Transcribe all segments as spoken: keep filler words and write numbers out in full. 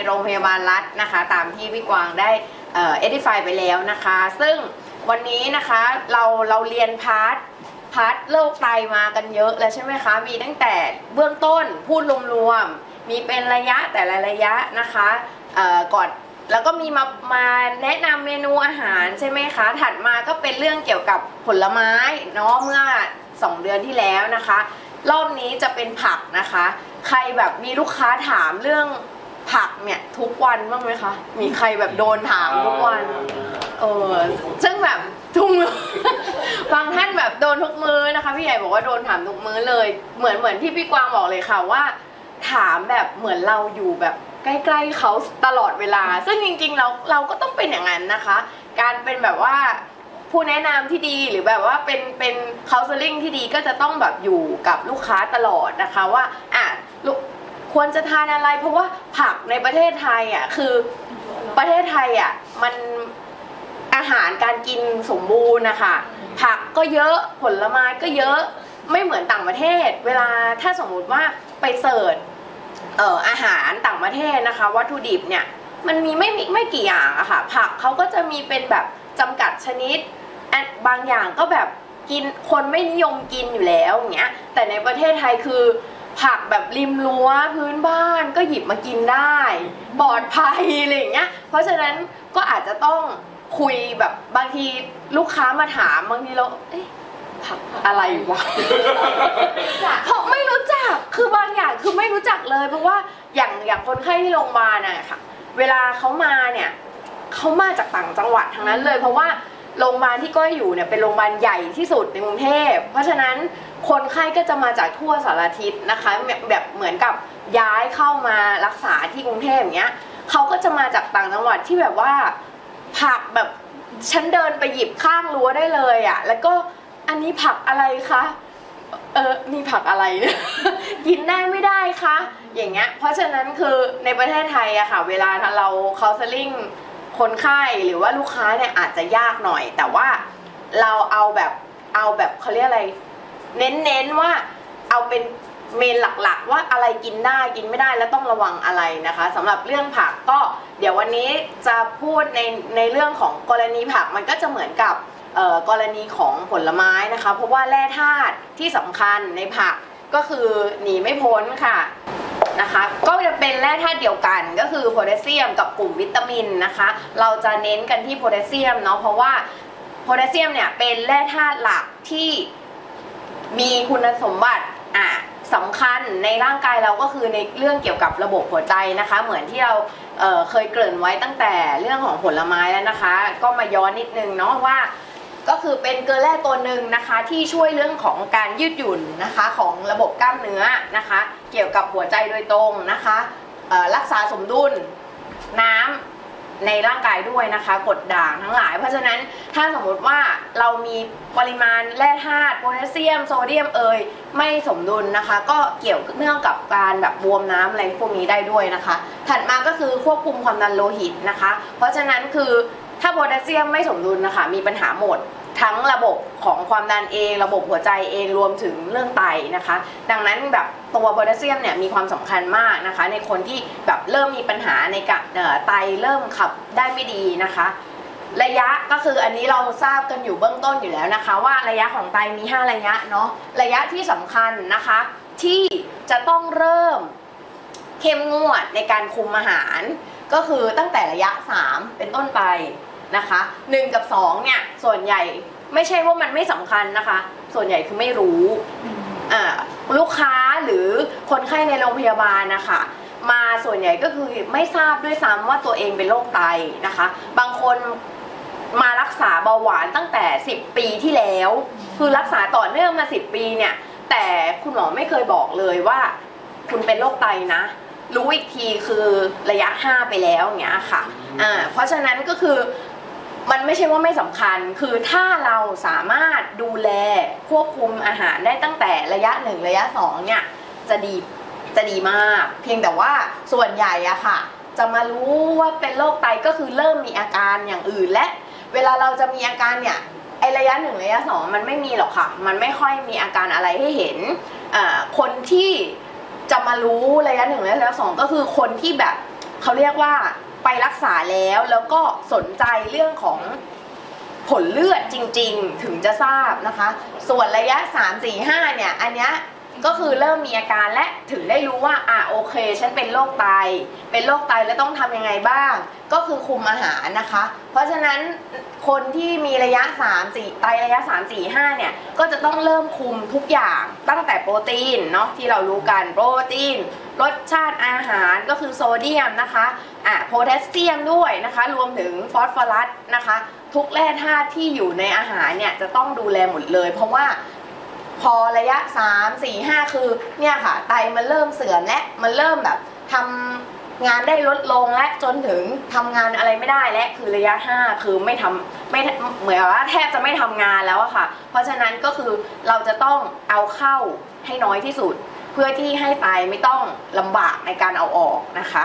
โรงพยาบาลรัฐนะคะตามที่พี่กวางได้เอ่อ edify ไปแล้วนะคะซึ่งวันนี้นะคะเราเราเรียนพาร์ทพาร์ทโรคไตมากันเยอะแล้วใช่ไหมคะมีตั้งแต่เบื้องต้นพูดรวมๆมีเป็นระยะแต่ละระยะนะคะเอ่อก่อนแล้วก็มีมามาแนะนำเมนูอาหารใช่ไหมคะถัดมาก็เป็นเรื่องเกี่ยวกับผลไม้เนาะเมื่อสองเดือนที่แล้วนะคะรอบนี้จะเป็นผักนะคะใครแบบมีลูกค้าถามเรื่องผักเนี่ยทุกวันบ้างไหมคะมีใครแบบโดนถามทุกวันเออซึ่งแบบทุกมือบางท่านแบบโดนทุกมื้อนะคะพี่ใหญ่บอกว่าโดนถามทุกมื้อเลยเหมือนเหมือนที่พี่กวางบอกเลยค่ะว่าถามแบบเหมือนเราอยู่แบบใกล้ๆเขาตลอดเวลาซึ่งจริงๆเราเราก็ต้องเป็นอย่างนั้นนะคะการเป็นแบบว่าผู้แนะนำที่ดีหรือแบบว่าเป็นเป็น counseling ที่ดีก็จะต้องแบบอยู่กับลูกค้าตลอดนะคะว่าอ่ะควรจะทานอะไรเพราะว่าผักในประเทศไทยอ่ะคือประเทศไทยอ่ะมันอาหารการกินสมบูรณ์นะคะผักก็เยอะผลไม้ก็เยอะไม่เหมือนต่างประเทศเวลาถ้าสมมุติว่าไปเสิร์ชเอ่ออาหารต่างประเทศนะคะวัตถุดิบเนี่ยมันมีไม่มีไม่กี่อย่างอะค่ะผักเขาก็จะมีเป็นแบบจำกัดชนิดบางอย่างก็แบบกินคนไม่นิยมกินอยู่แล้วอย่างเงี้ยแต่ในประเทศไทยคือผักแบบริมรั้วพื้นบ้านก็หยิบมากินได้ปลอดภัยอะไรอย่างเงี้ยเพราะฉะนั้นก็อาจจะต้องคุยแบบบางทีลูกค้ามาถามบางทีเราเอ๊ะผักอะไรวะเพราะไม่รู้จักคือบางอย่างคือไม่รู้จักเลยเพราะว่าอย่างอย่างคนไข้ที่โรงพยาบาลน่ะค่ะเวลาเขามาเนี่ยเขามาจากต่างจังหวัดทั้งนั้นเลยเพราะว่าโรงพยาบาลที่ก้อยอยู่เนี่ยเป็นโรงพยาบาลใหญ่ที่สุดในกรุงเทพเพราะฉะนั้นคนไข้ก็จะมาจากทั่วสารทิศนะคะแบบเหมือนกับย้ายเข้ามารักษาที่กรุงเทพอย่างเงี้ยเขาก็จะมาจากต่างจังหวัดที่แบบว่าผักแบบฉันเดินไปหยิบข้างรั้วได้เลยอ่ะแล้วก็อันนี้ผักอะไรคะเออมีผักอะไร กินได้ไม่ได้คะอย่างเงี้ยเพราะฉะนั้นคือในประเทศไทยอะค่ะเวลาเรา counselingคนไข้หรือว่าลูกค้าเนี่ยอาจจะยากหน่อยแต่ว่าเราเอาแบบเอาแบบเขาเรียกอะไรเน้นๆว่าเอาเป็นเมนหลักๆว่าอะไรกินได้กินไม่ได้แล้วต้องระวังอะไรนะคะสำหรับเรื่องผักก็เดี๋ยววันนี้จะพูดในในเรื่องของกรณีผักมันก็จะเหมือนกับกรณีของผลไม้นะคะเพราะว่าแร่ธาตุที่สำคัญในผักก็คือหนีไม่พ้นค่ะนะคะก็จะเป็นแร่ธาตุเดียวกันก็คือโพแทสเซียมกับกลุ่มวิตามินนะคะเราจะเน้นกันที่โพแทสเซียมเนาะเพราะว่าโพแทสเซียมเนี่ยเป็นแร่ธาตุหลักที่มีคุณสมบัติอ่ะสำคัญในร่างกายเราก็คือในเรื่องเกี่ยวกับระบบหัวใจนะคะเหมือนที่เรา เ, เคยเกริ่นไว้ตั้งแต่เรื่องของผลไม้แล้วนะคะก็มาย้อนนิดนึงเนาะว่าก็คือเป็นเกลือแร่ตัวหนึ่งนะคะที่ช่วยเรื่องของการยืดหยุ่นนะคะของระบบกล้ามเนื้อนะคะเกี่ยวกับหัวใจโดยตรงนะคะรักษาสมดุลน้ำในร่างกายด้วยนะคะกรดด่างทั้งหลายเพราะฉะนั้นถ้าสมมติว่าเรามีปริมาณแร่ธาตุโพแทสเซียมโซเดียมเอยไม่สมดุลนะคะก็เกี่ยวเนื่องกับการแบบบวมน้ำอะไรพวกนี้ได้ด้วยนะคะถัดมาก็คือควบคุมความดันโลหิตนะคะเพราะฉะนั้นคือถ้าโพแทสเซียมไม่สมดุลนะคะมีปัญหาหมดทั้งระบบของความดันเองระบบหัวใจเองรวมถึงเรื่องไตนะคะดังนั้นแบบตัวโพแทสเซียมเนี่ยมีความสำคัญมากนะคะในคนที่แบบเริ่มมีปัญหาในกะไตเริ่มขับได้ไม่ดีนะคะระยะก็คืออันนี้เราทราบกันอยู่เบื้องต้นอยู่แล้วนะคะว่าระยะของไตมีห้าระยะเนาะระยะที่สำคัญนะคะที่จะต้องเริ่มเข้มงวดในการคุมอาหารก็คือตั้งแต่ระยะสามเป็นต้นไปนะคะหนึ่งกับสองเนี่ยส่วนใหญ่ไม่ใช่ว่ามันไม่สำคัญนะคะส่วนใหญ่คือไม่รู้อ่าลูกค้าหรือคนไข้ในโรงพยาบาลนะคะมาส่วนใหญ่ก็คือไม่ทราบด้วยซ้ำว่าตัวเองเป็นโรคไตนะคะบางคนมารักษาเบาหวานตั้งแต่สิบปีที่แล้วคือรักษาต่อเนื่องมาสิบปีเนี่ยแต่คุณหมอไม่เคยบอกเลยว่าคุณเป็นโรคไตนะรู้อีกทีคือระยะห้าไปแล้วอย่างเงี้ยค่ะอ่าเพราะฉะนั้นก็คือมันไม่ใช่ว่าไม่สำคัญคือถ้าเราสามารถดูแลควบคุมอาหารได้ตั้งแต่ระยะหนึ่งระยะสองเนี่ยจะดีจะดีมากเพียงแต่ว่าส่วนใหญ่อะค่ะจะมารู้ว่าเป็นโรคไตก็คือเริ่มมีอาการอย่างอื่นและเวลาเราจะมีอาการเนี่ยไอระยะหนึ่งระยะสองมันไม่มีหรอกค่ะมันไม่ค่อยมีอาการอะไรให้เห็นอ่าคนที่จะมารู้ระยะหนึ่งระยะสองก็คือคนที่แบบเขาเรียกว่าไปรักษาแล้วแล้วก็สนใจเรื่องของผลเลือดจริงๆถึงจะทราบนะคะส่วนระยะสาม สี่ ห้าเนี่ยอันเนี้ยก็คือเริ่มมีอาการและถึงได้รู้ว่าอ่ะโอเคฉันเป็นโรคไตเป็นโรคไตแล้วต้องทำยังไงบ้างก็คือคุมอาหารนะคะเพราะฉะนั้นคนที่มีระยะสาม สี่ไตระยะสาม สี่ ห้าเนี่ยก็จะต้องเริ่มคุมทุกอย่างตั้งแต่โปรตีนเนาะที่เรารู้กันโปรตีนรสชาติอาหารก็คือโซเดียมนะคะอ่ะโพแทสเซียมด้วยนะคะรวมถึงฟอสฟอรัสนะคะทุกแร่ธาตุที่อยู่ในอาหารเนี่ยจะต้องดูแลหมดเลยเพราะว่าพอระยะสาม สี่ ห้าคือเนี่ยค่ะไตมันเริ่มเสื่อมและมันเริ่มแบบทำงานได้ลดลงและจนถึงทำงานอะไรไม่ได้และคือระยะห้าคือไม่ทำไม่เหมือนว่าแทบจะไม่ทำงานแล้วอะค่ะเพราะฉะนั้นก็คือเราจะต้องเอาเข้าให้น้อยที่สุดเพื่อที่ให้ไตไม่ต้องลำบากในการเอาออกนะคะ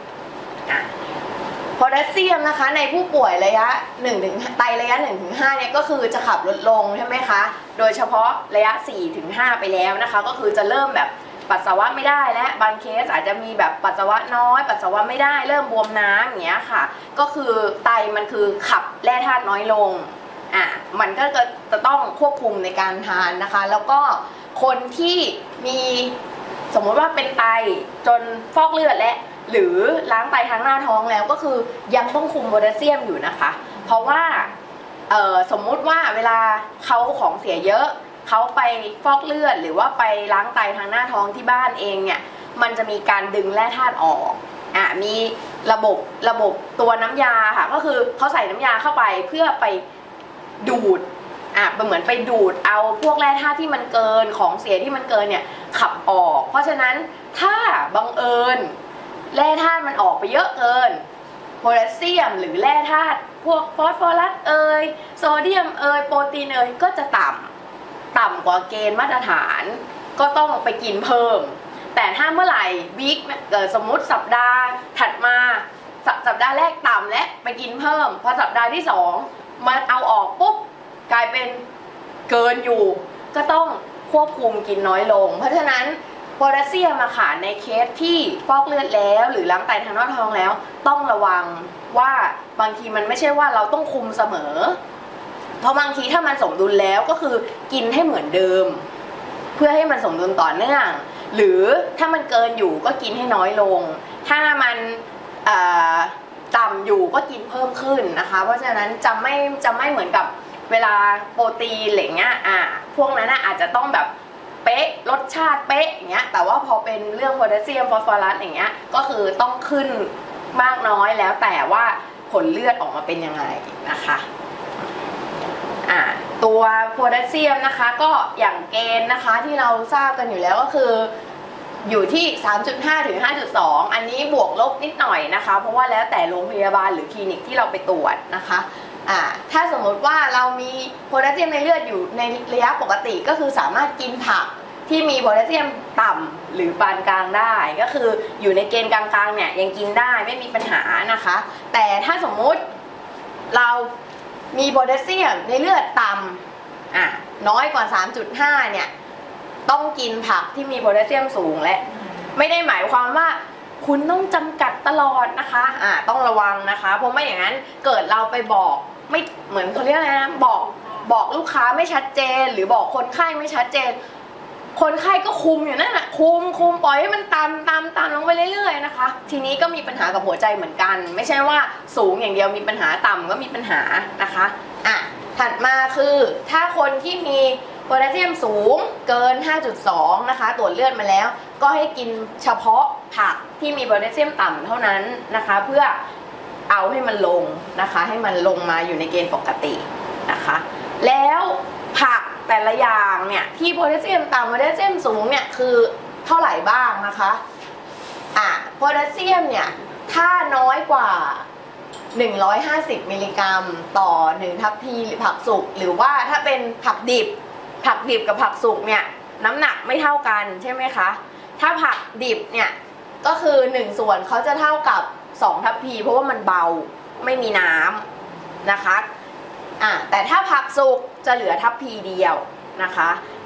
โพแทสเซียมนะคะในผู้ป่วยระยะหนึ่งถึงไตระยะ หนึ่งถึงห้า เนี่ยก็คือจะขับลดลงใช่ไหมคะโดยเฉพาะระยะ สี่ถึงห้า ไปแล้วนะคะก็คือจะเริ่มแบบปัสสาวะไม่ได้และบางเคสอาจจะมีแบบปัสสาวะน้อยปัสสาวะไม่ได้เริ่มบวมน้ำอย่างเงี้ยค่ะก็คือไตมันคือขับแร่ธาตุน้อยลงอ่ะมันก็จะต้องควบคุมในการทานนะคะแล้วก็คนที่มีสมมติว่าเป็นไตจนฟอกเลือดและหรือล้างไตทางหน้าท้องแล้วก็คือยังต้องคุมโพแทสเซียมอยู่นะคะเพราะว่าสมมุติว่าเวลาเขาของเสียเยอะเขาไปฟอกเลือดหรือว่าไปล้างไตทางหน้าท้องที่บ้านเองเนี่ยมันจะมีการดึงแร่ธาตุออกอ่ะมีระบบระบบตัวน้ำยาค่ะก็คือเขาใส่น้ำยาเข้าไปเพื่อไปดูดอ่ะเหมือนไปดูดเอาพวกแร่ธาตุที่มันเกินของเสียที่มันเกินเนี่ยขับออกเพราะฉะนั้นถ้าบังเอิญแร่ธาตุมันออกไปเยอะเกินโพแทสเซียมหรือแร่ธาตุพวกฟอสฟอรัสเอยโซเดียมเอยโปรตีนเอยก็จะต่ำต่ำกว่าเกณฑ์มาตรฐานก็ต้องไปกินเพิ่มแต่ถ้าเมื่อไหร่วีคเกิดสมมุติสัปดาห์ถัดมาสัปดาห์แรกต่ำและไปกินเพิ่มพอสัปดาห์ที่สองมันเอาออกปุ๊บกลายเป็นเกินอยู่ก็ต้องควบคุมกินน้อยลงเพราะฉะนั้นโพแทสเซียมอะค่ะในเคสที่ฟอกเลือดแล้วหรือล้างไตทางหน้าท้องแล้วต้องระวังว่าบางทีมันไม่ใช่ว่าเราต้องคุมเสมอเพราะบางทีถ้ามันสมดุลแล้วก็คือกินให้เหมือนเดิมเพื่อให้มันสมดุลต่อเนื่องหรือถ้ามันเกินอยู่ก็กินให้น้อยลงถ้ามันต่ำอยู่ก็กินเพิ่มขึ้นนะคะเพราะฉะนั้นจะไม่จะไม่เหมือนกับเวลาโปรตีนอะไรเงี้ยอ่าพวกนั้นอาจจะต้องแบบเป๊ะรสชาติเป๊ะอย่างเงี้ยแต่ว่าพอเป็นเรื่องโพแทสเซียมฟอสฟอรัสอย่างเงี้ยก็คือต้องขึ้นมากน้อยแล้วแต่ว่าผลเลือดออกมาเป็นยังไงนะคะอ่าตัวโพแทสเซียมนะคะก็อย่างเกณฑ์นะคะที่เราทราบกันอยู่แล้วก็คืออยู่ที่ สามจุดห้า ถึง ห้าจุดสอง อันนี้บวกลบนิดหน่อยนะคะเพราะว่าแล้วแต่โรงพยาบาลหรือคลินิกที่เราไปตรวจนะคะอ่าถ้าสมมติว่าเรามีโพแทสเซียมในเลือดอยู่ในระยะปกติก็คือสามารถกินผักที่มีโพแทสเซียมต่ำหรือปานกลางได้ก็คืออยู่ในเกณฑ์กลางๆเนี่ยยังกินได้ไม่มีปัญหานะคะแต่ถ้าสมมุติเรามีโพแทสเซียมในเลือดต่ำอ่ะน้อยกว่า สามจุดห้า เนี่ยต้องกินผักที่มีโพแทสเซียมสูงและไม่ได้หมายความว่าคุณต้องจำกัดตลอดนะคะอ่าต้องระวังนะคะเพราะไม่อย่างนั้นเกิดเราไปบอกไม่เหมือนเขาเรียกอะไรนะบอกบอกลูกค้าไม่ชัดเจนหรือบอกคนไข้ไม่ชัดเจนคนไข้ก็คุมอยู่นั่นแหละคุมคุมปล่อยให้มันตามตามตามลงไปเรื่อยๆนะคะทีนี้ก็มีปัญหากับหัวใจเหมือนกันไม่ใช่ว่าสูงอย่างเดียวมีปัญหาต่ำก็มีปัญหานะคะอ่ะถัดมาคือถ้าคนที่มีโพแทสเซียมสูงเกิน ห้าจุดสอง นะคะตรวจเลือดมาแล้วก็ให้กินเฉพาะผักที่มีโพแทสเซียมต่ำเท่านั้นนะคะเพื่อเอาให้มันลงนะคะให้มันลงมาอยู่ในเกณฑ์ปกตินะคะแล้วผักแต่ละอย่างเนี่ยที่โพแทสเซียมต่ำโพแทสเซียมสูงเนี่ยคือเท่าไหร่บ้างนะคะอ่ะโพแทสเซียมเนี่ยถ้าน้อยกว่าหนึ่งร้อยห้าสิบมิลลิกรัมต่อหนึ่งทัพพีผักสุกหรือว่าถ้าเป็นผักดิบผักดิบกับผักสุกเนี่ยน้ำหนักไม่เท่ากันใช่ไหมคะถ้าผักดิบเนี่ยก็คือหนึ่งส่วนเขาจะเท่ากับสองทัพพีเพราะว่ามันเบาไม่มีน้ำนะคะอ่ะแต่ถ้าผักสุกจะเหลือทัพพีเดียวนะคะ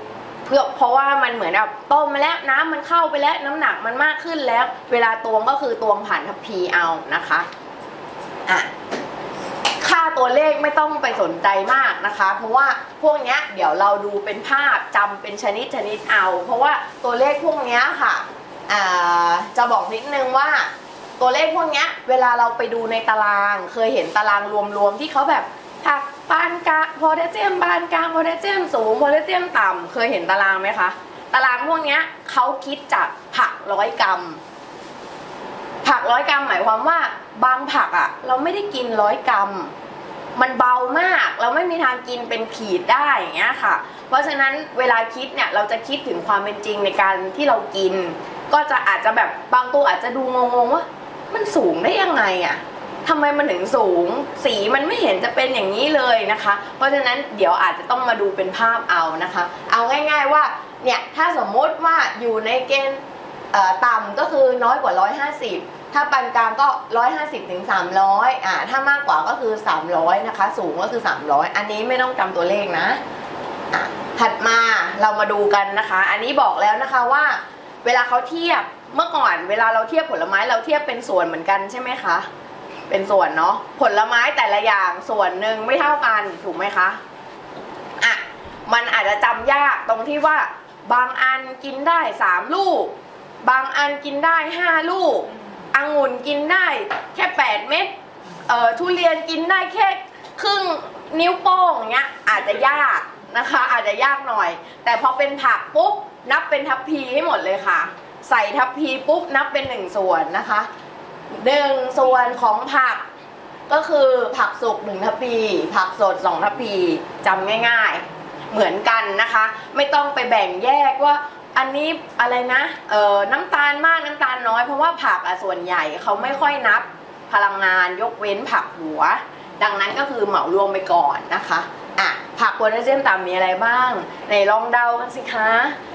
พื่อเพราะว่ามันเหมือนแบบต้มมาแล้วน้ำมันเข้าไปแล้วน้ำหนักมันมากขึ้นแล้วเวลาตวงก็คือตวงผ่านทัพพีเอานะคะอ่ะค่าตัวเลขไม่ต้องไปสนใจมากนะคะเพราะว่าพวกนี้เดี๋ยวเราดูเป็นภาพจำเป็นชนิดชนิดเอาเพราะว่าตัวเลขพวกนี้ค่ะอ่าจะบอกนิดนึงว่าตัวเลขพวกนี้เวลาเราไปดูในตารางเคยเห็นตารางรวมๆที่เขาแบบผักปานกลางโพแทสเซียมปานกลางโพแทสเซียมสูงโพแทสเซียมต่ำเคยเห็นตารางไหมคะตารางพวกนี้เขาคิดจากผักร้อยกรัมผักร้อยกรัมหมายความว่าบางผักอ่ะเราไม่ได้กินร้อยกรัมมันเบามากเราไม่มีทางกินเป็นขีดได้อย่างเงี้ยค่ะเพราะฉะนั้นเวลาคิดเนี่ยเราจะคิดถึงความเป็นจริงในการที่เรากินก็จะอาจจะแบบบางตัวอาจจะดูงงๆว่ามันสูงได้ยังไงอ่ะทำไมมันถึงสูงสีมันไม่เห็นจะเป็นอย่างนี้เลยนะคะเพราะฉะนั้นเดี๋ยวอาจจะต้องมาดูเป็นภาพเอานะคะเอาง่ายๆว่าเนี่ยถ้าสมมติว่าอยู่ในเกณฑ์ต่ำก็คือน้อยกว่าหนึ่งร้อยห้าสิบถ้าปานกลางก็หนึ่งร้อยห้าสิบถึงสามร้อยอ่าถ้ามากกว่าก็คือสามร้อยนะคะสูงก็คือสามร้อยอันนี้ไม่ต้องจำตัวเลขนะอ่ะถัดมาเรามาดูกันนะคะอันนี้บอกแล้วนะคะว่าเวลาเขาเทียบเมื่อก่อนเวลาเราเทียบผลไม้เราเทียบเป็นส่วนเหมือนกันใช่ไหมคะเป็นส่วนเนาะผลไม้แต่ละอย่างส่วนหนึ่งไม่เท่ากันถูกไหมคะอ่ะมันอาจจะจำยากตรงที่ว่าบางอันกินได้สามลูกบางอันกินได้ห้าลูกองุ่นกินได้แค่แปดเม็ดเอ่อทุเรียนกินได้แค่ครึ่งนิ้วโป้งเงี้ยอาจจะยากนะคะอาจจะยากหน่อยแต่พอเป็นผักปุ๊บนับเป็นทัพพีให้หมดเลยค่ะใส่ทัพพีปุ๊บนับเป็นหนึ่งส่วนนะคะหนึ่งส่วนของผักก็คือผักสุกหนึ่งทัพพีผักสดสองทัพพีจำง่ายๆเหมือนกันนะคะไม่ต้องไปแบ่งแยกว่าอันนี้อะไรนะเอ่อน้ำตาลมากน้ำตาลน้อยเพราะว่าผักอ่ะส่วนใหญ่เขาไม่ค่อยนับพลังงานยกเว้นผักหัวดังนั้นก็คือเหมารวมไปก่อนนะคะอ่ะผักโพแทสเซียมต่ำมีอะไรบ้างในลองเดากันสิคะ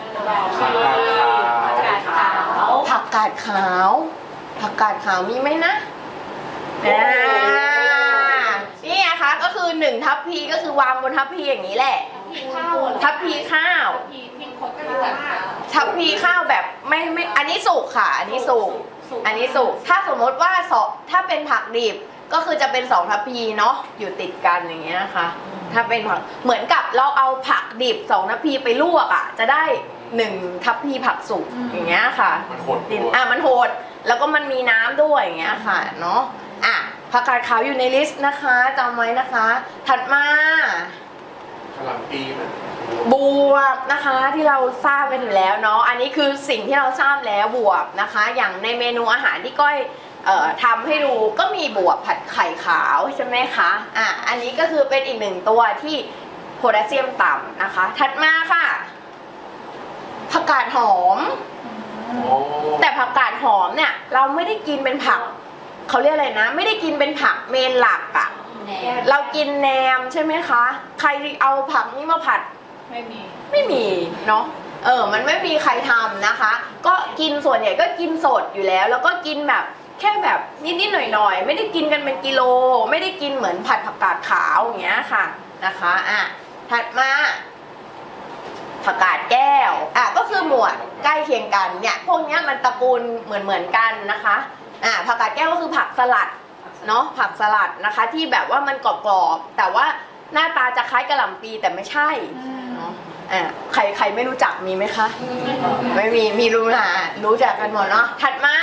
ผักกาดขาวผักกาดขาวผักกาดขาวมีไหมนะนี่นะคะก็คือหนึ่งทัพพีก็คือวางบนทัพพีอย่างนี้แหละทัพพีข้าวทัพพีข้าวแบบไม่ไม่อันนี้สุกค่ะอันนี้สุกอันนี้สุกถ้าสมมติว่าสองถ้าเป็นผักดิบก็คือจะเป็นสองทัพพีเนาะอยู่ติดกันอย่างเงี้ยนะคะถ้าเป็นผักเหมือนกับเราเอาผักดิบสองทัพพีไปลวกอ่ะจะได้หนึ่งทัพพีผักสุกอย่างเงี้ยค่ะมันโหดอ่ะมันโหดแล้วก็มันมีน้ำด้วยอย่างเงี้ยค่ะเนาะอ่ะผักกาดขาวอยู่ในลิสต์นะคะจำไว้นะคะถัดมากะหล่ำปีมันบวบนะคะที่เราทราบกันอยู่แล้วเนาะอันนี้คือสิ่งที่เราทราบแล้วบวบนะคะอย่างในเมนูอาหารที่ก้อยเอ่อทำให้ดูก็มีบวบผัดไข่ขาวใช่ไหมคะอ่ะอันนี้ก็คือเป็นอีกหนึ่งตัวที่โพแทสเซียมต่ำนะคะถัดมาค่ะผักกาดหอมแต่ผักกาดหอมเนี่ยเราไม่ได้กินเป็นผักเขาเรียกอะไรนะไม่ได้กินเป็นผักเมนหลักอะเรากินแหนมใช่ไหมคะใครเอาผักนี้มาผัดไม่มีไม่มีเนาะเออมันไม่มีใครทำนะคะก็กินส่วนใหญ่ก็กินสดอยู่แล้วแล้วก็กินแบบแค่แบบนิดๆหน่อยๆไม่ได้กินกันเป็นกิโลไม่ได้กินเหมือนผัดผักกาดขาวอย่างเงี้ยค่ะนะคะอ่ะถัดมาผักกาดแก้วอ่ะก็คือหมวดใกล้เคียงกันเนี่ยพวกเนี้ยมันตระกูลเหมือนเหมือนกันนะคะอ่ะผักกาดแก้วก็คือผักสลัดเนาะผักสลัดนะคะที่แบบว่ามันกรอบๆแต่ว่าหน้าตาจะคล้ายกะหล่ำปีแต่ไม่ใช่เนาะอ่ะใครใครไม่รู้จักมีไหมคะไม่มีมีรู้นะรู้จักกันหมดเนาะถัดมา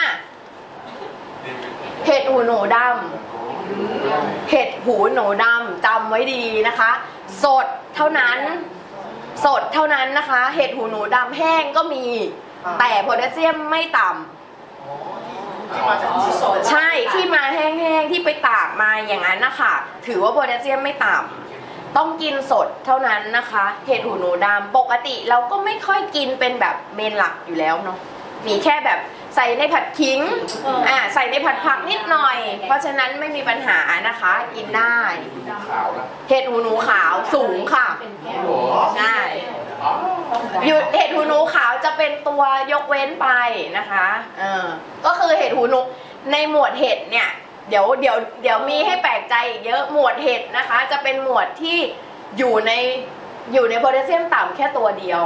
เห็ดหูหนูดำเห็ดหูหนูดำจำไว้ดีนะคะสดเท่านั้นสดเท่านั้นนะคะเห็ดหูหนูดำแห้งก็มีแต่โพแทสเซียมไม่ต่ำใช่ที่มาแห้งๆที่ไปตากมาอย่างนั้นนะคะถือว่าโพแทสเซียมไม่ต่ำต้องกินสดเท่านั้นนะคะเห็ดหูหนูดำปกติเราก็ไม่ค่อยกินเป็นแบบเมนหลักอยู่แล้วเนาะมีแค่แบบใส่ในผัดขิงอ่าใส่ในผัดผักนิดหน่อยเพราะฉะนั้นไม่มีปัญหานะคะกินได้เห็ดหูหนูขาวสูงค่ะใช่อยู่เห็ดหูหนูขาวจะเป็นตัวยกเว้นไปนะคะเออก็คือเห็ดหูหนูในหมวดเห็ดเนี่ยเดี๋ยวเดี๋ยวเดี๋ยวมีให้แปลกใจอีกเยอะหมวดเห็ดนะคะจะเป็นหมวดที่อยู่ในอยู่ในโพแทสเซียมต่ำแค่ตัวเดียว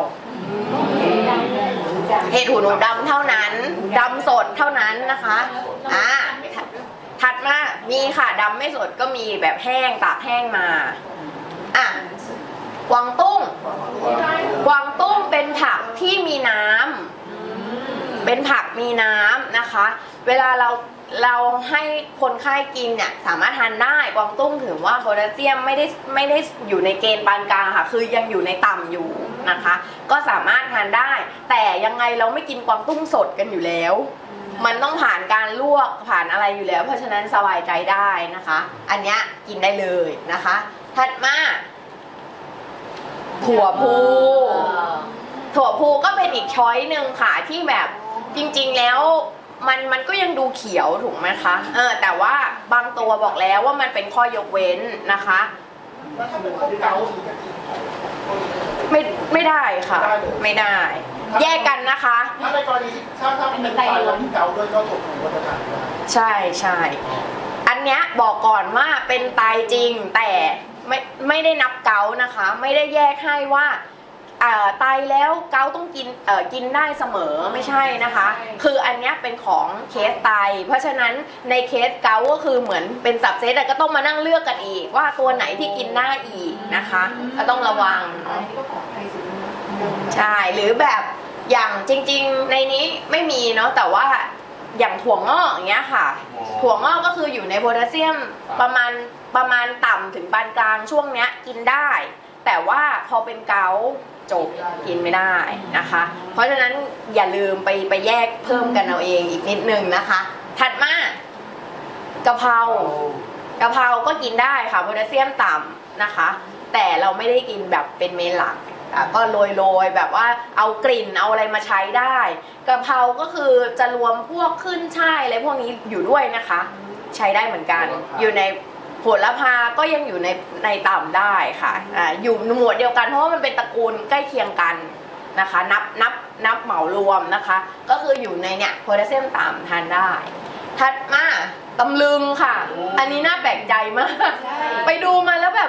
เห็ดหูหนูดำเท่านั้นดำสดเท่านั้นนะคะอ่าถัดมามีค่ะดำไม่สดก็มีแบบแห้งตากแห้งมาอ่ะกวางตุ้งกวางตุ้งเป็นผักที่มีน้ำเป็นผักมีน้ำนะคะ เวลาเราเราให้คนไข้กินเนี่ยสามารถทานได้กวางตุ้งถือว่าโพแทสเซียมไม่ได้ไม่ได้อยู่ในเกณฑ์ปานกลางค่ะคือยังอยู่ในต่ำอยู่นะคะก็สามารถทานได้แต่ยังไงเราไม่กินกวางตุ้งสดกันอยู่แล้วมันต้องผ่านการลวกผ่านอะไรอยู่แล้วเพราะฉะนั้นสบายใจได้นะคะอันเนี้ยกินได้เลยนะคะถัดมาถั่วพูถั่วพูก็เป็นอีกช้อยหนึ่งค่ะที่แบบจริงๆแล้วมันมันก็ยังดูเขียวถูกไหมคะเออแต่ว่าบางตัวบอกแล้วว่ามันเป็นข้อยกเว้นนะคะไม่ไม่ได้ค่ะไม่ได้แยกกันนะคะถ้าในกรณีถ้าถ้าเป็นไตแล้วที่เกาด้วยก็ถูกวัฏจักรใช่ใช่อันเนี้ยบอกก่อนว่าเป็นไตจริงแต่ไม่ไม่ได้นับเกานะคะไม่ได้แยกให้ว่าไตแล้วเกาต้องกินเอ่อกินได้เสมอไม่ใช่นะคะคืออันนี้เป็นของเคสไตเพราะฉะนั้นในเคสเกาก็คือเหมือนเป็นสับเซตก็ต้องมานั่งเลือกกันอีกว่าตัวไหนที่กินได้อีกนะคะก็ต้องระวังใช่หรือแบบอย่างจริงๆในนี้ไม่มีเนาะแต่ว่าอย่างถั่วงอกอย่างเงี้ยค่ะถั่วงอกก็คืออยู่ในโพแทสเซียมประมาณประมาณต่ำถึงปานกลางช่วงเนี้ยกินได้แต่ว่าพอเป็นเกาจบกินไม่ได้นะคะเพราะฉะนั้นอย่าลืมไปไปแยกเพิ่มกันเอาเองอีกนิดนึงนะคะถัดมากะเพรากะเพราก็กินได้ค่ะโพแทสเซียมต่ำนะคะแต่เราไม่ได้กินแบบเป็นเมนหลักก็โรยๆแบบว่าเอากลิ่นเอาอะไรมาใช้ได้กะเพราก็คือจะรวมพวกขึ้นช่ายอะไรพวกนี้อยู่ด้วยนะคะใช้ได้เหมือนกันอยู่ในโหระพาก็ยังอยู่ในในต่ำได้ค่ะอ่าอยู่หมวดเดียวกันเพราะว่ามันเป็นตระกูลใกล้เคียงกันนะคะนับนับนับเหมารวมนะคะก็คืออยู่ในเนี่ยโพแทสเซียมต่ำทานได้ถัดมาตำลึงค่ะอันนี้น่าแปลกใจมากไปดูมาแล้วแบบ